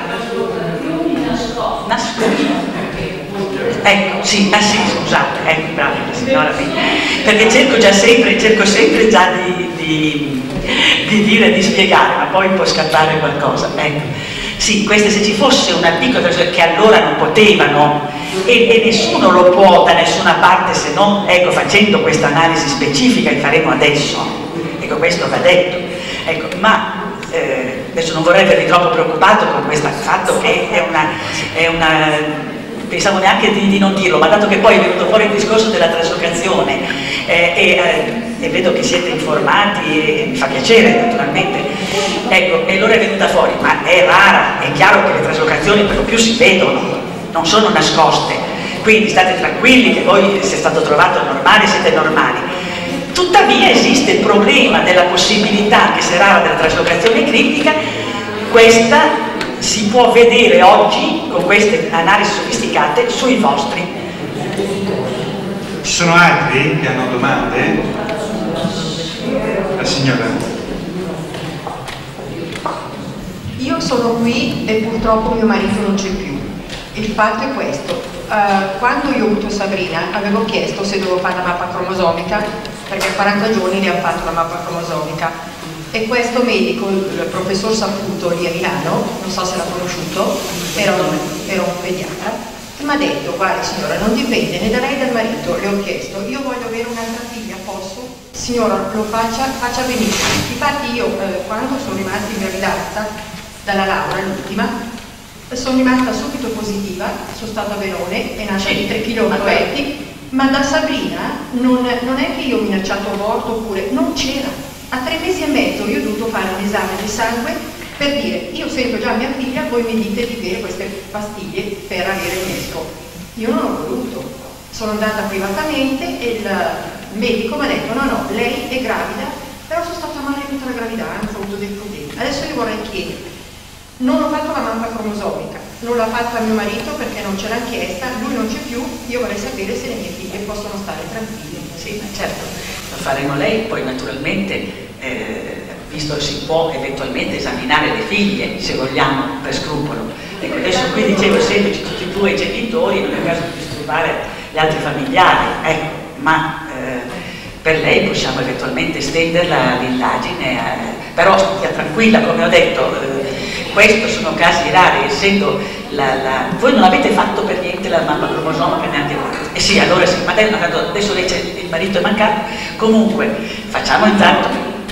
Speaker 1: ecco, sì, sì, scusate, ecco, brava signora, perché cerco sempre già di dire, di spiegare, ma poi può scattare qualcosa, ecco. Sì, queste, se ci fosse una piccola che allora non potevano e nessuno lo può da nessuna parte se non, ecco, facendo questa analisi specifica che faremo adesso, ecco, questo va detto, ecco, ma adesso non vorrei avervi troppo preoccupato con questo fatto che è una pensavo neanche di non dirlo, ma dato che poi è venuto fuori il discorso della traslocazione e vedo che siete informati e mi fa piacere naturalmente, ecco, e allora è venuta fuori, ma è rara, è chiaro che le traslocazioni per lo più si vedono, non sono nascoste, quindi state tranquilli che voi, se è stato trovato normale, siete normali. Tuttavia esiste il problema della possibilità, che se rara, della traslocazione critica. Questa si può vedere oggi con queste analisi sofisticate sui vostri.
Speaker 5: Ci sono altri che hanno domande? La signora.
Speaker 6: Io sono qui e purtroppo mio marito non c'è più. Il fatto è questo: quando io ho avuto Sabrina avevo chiesto se dovevo fare la mappa cromosomica, perché a 40 giorni le hanno fatto la mappa cromosomica, e questo medico, il professor Saputo lì a Milano, non so se l'ha conosciuto, era un pediatra, e mi ha detto: guarda signora, non dipende né da lei né dal marito. Le ho chiesto: io voglio avere un'altra figlia, posso? signora, lo faccia benissimo. Infatti io quando sono rimasta ingravidata dalla Laura, l'ultima, sono rimasta subito positiva, sono stata a Benone e nasce di 3 kg, ma da Sabrina non è che io ho minacciato aborto oppure non c'era. A 3 mesi e mezzo io ho dovuto fare un esame di sangue per dire io sento già mia figlia, voi mi dite di bere queste pastiglie per avere il mesco. Io non ho voluto, sono andata privatamente e il medico mi ha detto no, lei è gravida, però sono stata male tutta la gravidanza, ho avuto dei problemi. Adesso io vorrei chiedere, non ho fatto la mamma cromosomica, non l'ha fatta mio marito perché non ce l'ha chiesta, lui non c'è più, io vorrei sapere se le mie figlie possono stare tranquille.
Speaker 1: Sì, certo, lo faremo lei, poi naturalmente, visto che si può eventualmente esaminare le figlie, se vogliamo, per scrupolo. Ecco, adesso qui dicevo, essendoci tutti e due i genitori, non è il caso di disturbare gli altri familiari, ecco, ma per lei possiamo eventualmente estenderla l'indagine, però stia tranquilla, come ho detto, questo sono casi rari, essendo voi non avete fatto per niente la mamma cromosomica neanche voi. Sì, allora sì, ma adesso lei c'è, il marito è mancato, comunque facciamo intanto.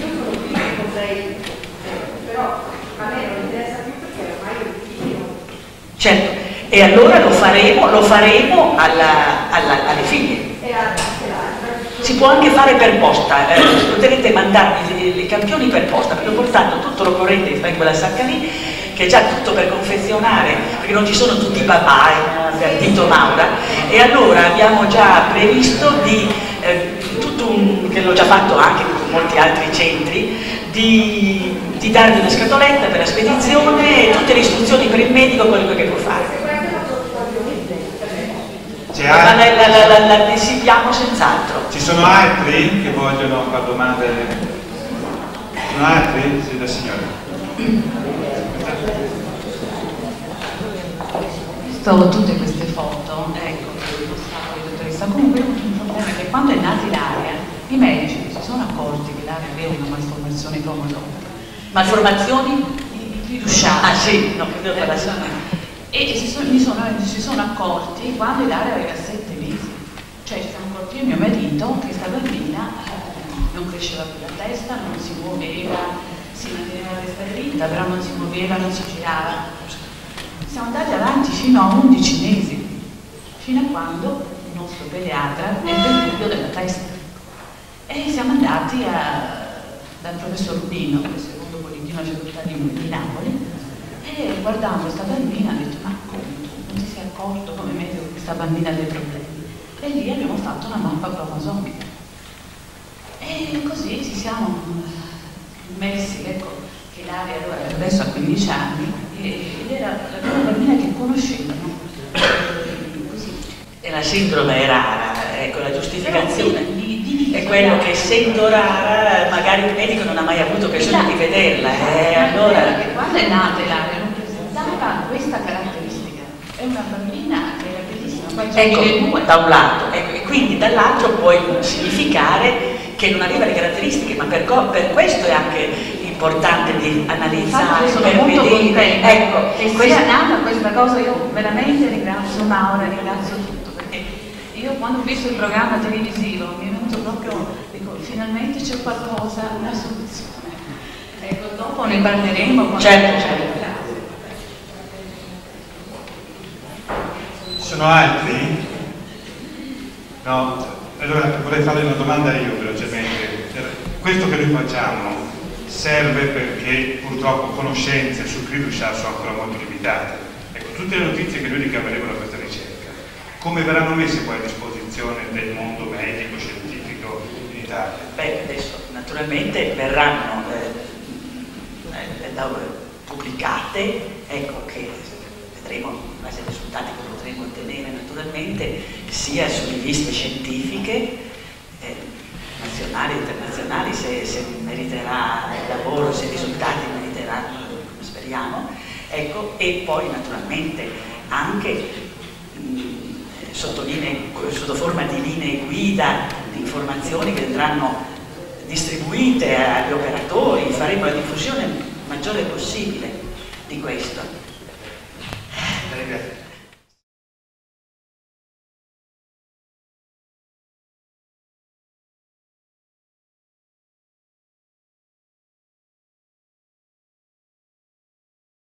Speaker 2: Però a me non interessa più perché ormai ho il figlio.
Speaker 1: Certo, e allora lo faremo alle figlie. Si può anche fare per posta, potrete mandarmi i campioni per posta, perché ho portato tutto l'occorrente in quella sacca lì, che è già tutto per confezionare, perché non ci sono tutti i papà, mi ha detto Maura, e allora abbiamo già previsto di, che l'ho già fatto anche con molti altri centri, di darvi una scatoletta per la spedizione e tutte le istruzioni per il medico, quello che può fare. Ma la desideriamo senz'altro.
Speaker 5: Ci sono altri che vogliono fare domande? Sono altri? Sì, la signora.
Speaker 7: Visto tutte queste foto, ecco, dottoressa, comunque un problema è che quando è nata Ilaria, i medici si sono accorti che Ilaria aveva una malformazione cromosomica.
Speaker 1: Malformazioni?
Speaker 7: Di Duchenne.
Speaker 1: Ah sì, no, credo che la
Speaker 7: E si sono accorti quando Ilaria aveva 7 mesi, cioè ci siamo accorti io e mio marito che questa bambina non cresceva più la testa, non si muoveva, si manteneva la testa dritta, però non si muoveva, non si girava. Siamo andati avanti fino a 11 mesi, fino a quando il nostro pediatra ebbe il dubbio della testa. E siamo andati dal professor Rubino, il secondo politino della città di Napoli, e guardando questa bambina ha detto ma come tu non ti sei accorto come medico che questa bambina ha dei problemi? E lì abbiamo fatto una mappa cromosomica e così ci siamo messi, ecco, che Ilaria allora adesso ha 15 anni ed era la prima bambina che conoscevano così.
Speaker 1: E la sindrome è rara, ecco, la giustificazione è quello che essendo rara magari il medico non ha mai avuto occasione di vederla, allora
Speaker 7: quando è nata Ilaria non presentava questa caratteristica, è una bambina che era bellissima,
Speaker 1: ecco, da un lato, ecco, e quindi dall'altro può significare che non aveva le caratteristiche, ma per questo è anche importante di analizzare,
Speaker 7: sono
Speaker 1: per
Speaker 7: molto
Speaker 1: vedere,
Speaker 7: contenta
Speaker 1: ecco,
Speaker 7: che sia nata questa cosa. Io veramente ringrazio Maura, ringrazio tutto, perché io quando ho visto il programma televisivo mi è venuto proprio, dico, finalmente c'è qualcosa, una soluzione. Ecco, dopo ne parleremo.
Speaker 1: Certo.
Speaker 5: Ci sono altri? No? Allora vorrei fare una domanda io velocemente. Questo che noi facciamo serve perché purtroppo conoscenze su Criduscià sono ancora molto limitate. Ecco, tutte le notizie che noi ricaveremo da questa ricerca, come verranno messe poi a disposizione del mondo medico, scientifico in Italia?
Speaker 1: Beh, adesso naturalmente verranno pubblicate, ecco, che vedremo in base ai risultati che potremo ottenere naturalmente, sia su riviste scientifiche, nazionali e internazionali, se meriterà il lavoro, se i risultati meriteranno, speriamo, ecco, e poi naturalmente anche sotto forma di linee guida, di informazioni che andranno distribuite agli operatori, faremo la diffusione maggiore possibile di questo.
Speaker 5: Grazie.